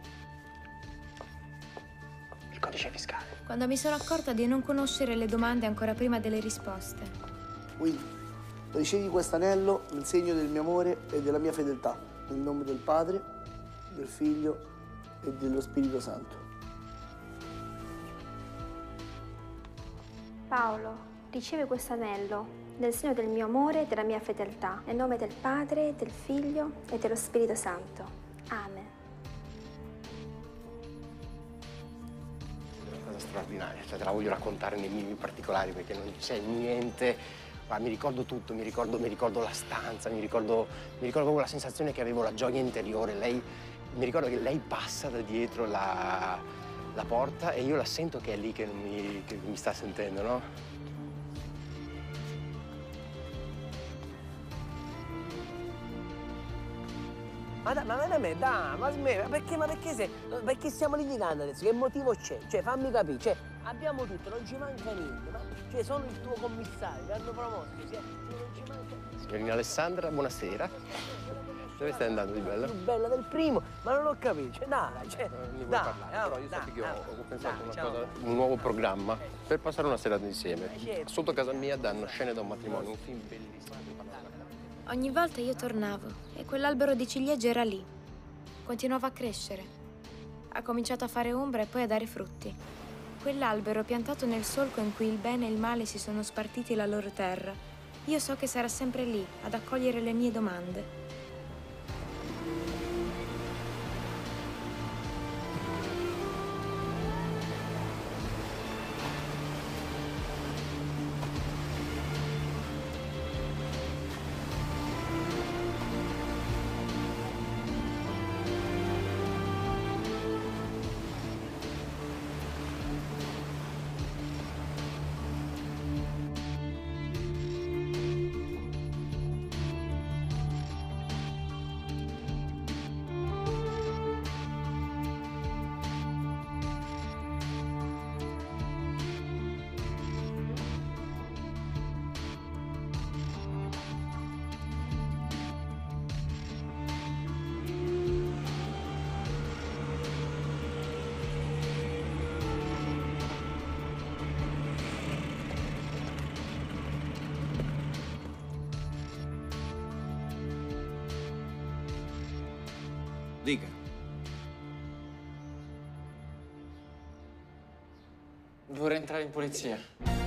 Il codice fiscale? Quando mi sono accorta di non conoscere le domande ancora prima delle risposte. Will, ricevi quest'anello in segno del mio amore e della mia fedeltà, nel nome del Padre, del Figlio e dello Spirito Santo. Paolo, riceve questo anello nel segno del mio amore e della mia fedeltà, nel nome del Padre, del Figlio e dello Spirito Santo. Amen. Straordinaria, cioè te la voglio raccontare nei minimi particolari perché non c'è niente. Ma mi ricordo tutto, mi ricordo la stanza, mi ricordo proprio la sensazione che avevo, la gioia interiore. Mi ricordo che lei passa da dietro la porta e io la sento che è lì che mi sta sentendo, no? Ma veramente, dai, ma smetta, perché stiamo litigando adesso? Che motivo c'è? Cioè, fammi capire, cioè, abbiamo tutto, non ci manca niente, ma cioè, sono il tuo commissario, mi hanno promosso, cioè, non ci manca niente. Signorina Alessandra, buonasera. Dove stai andando di bello? Più bella del primo, ma non ho capito, cioè, dai, cioè, Non ne vuoi dai, parlare, però io sappi che ho pensato dai, una cosa, un nuovo programma per passare una serata insieme. Sotto casa mia danno Scene da un matrimonio, un film bellissimo. Ogni volta io tornavo e quell'albero di ciliegie era lì. Continuava a crescere. Ha cominciato a fare ombra e poi a dare frutti. Quell'albero piantato nel solco in cui il bene e il male si sono spartiti la loro terra. Io so che sarà sempre lì, ad accogliere le mie domande. dica. Vorrei entrare in polizia.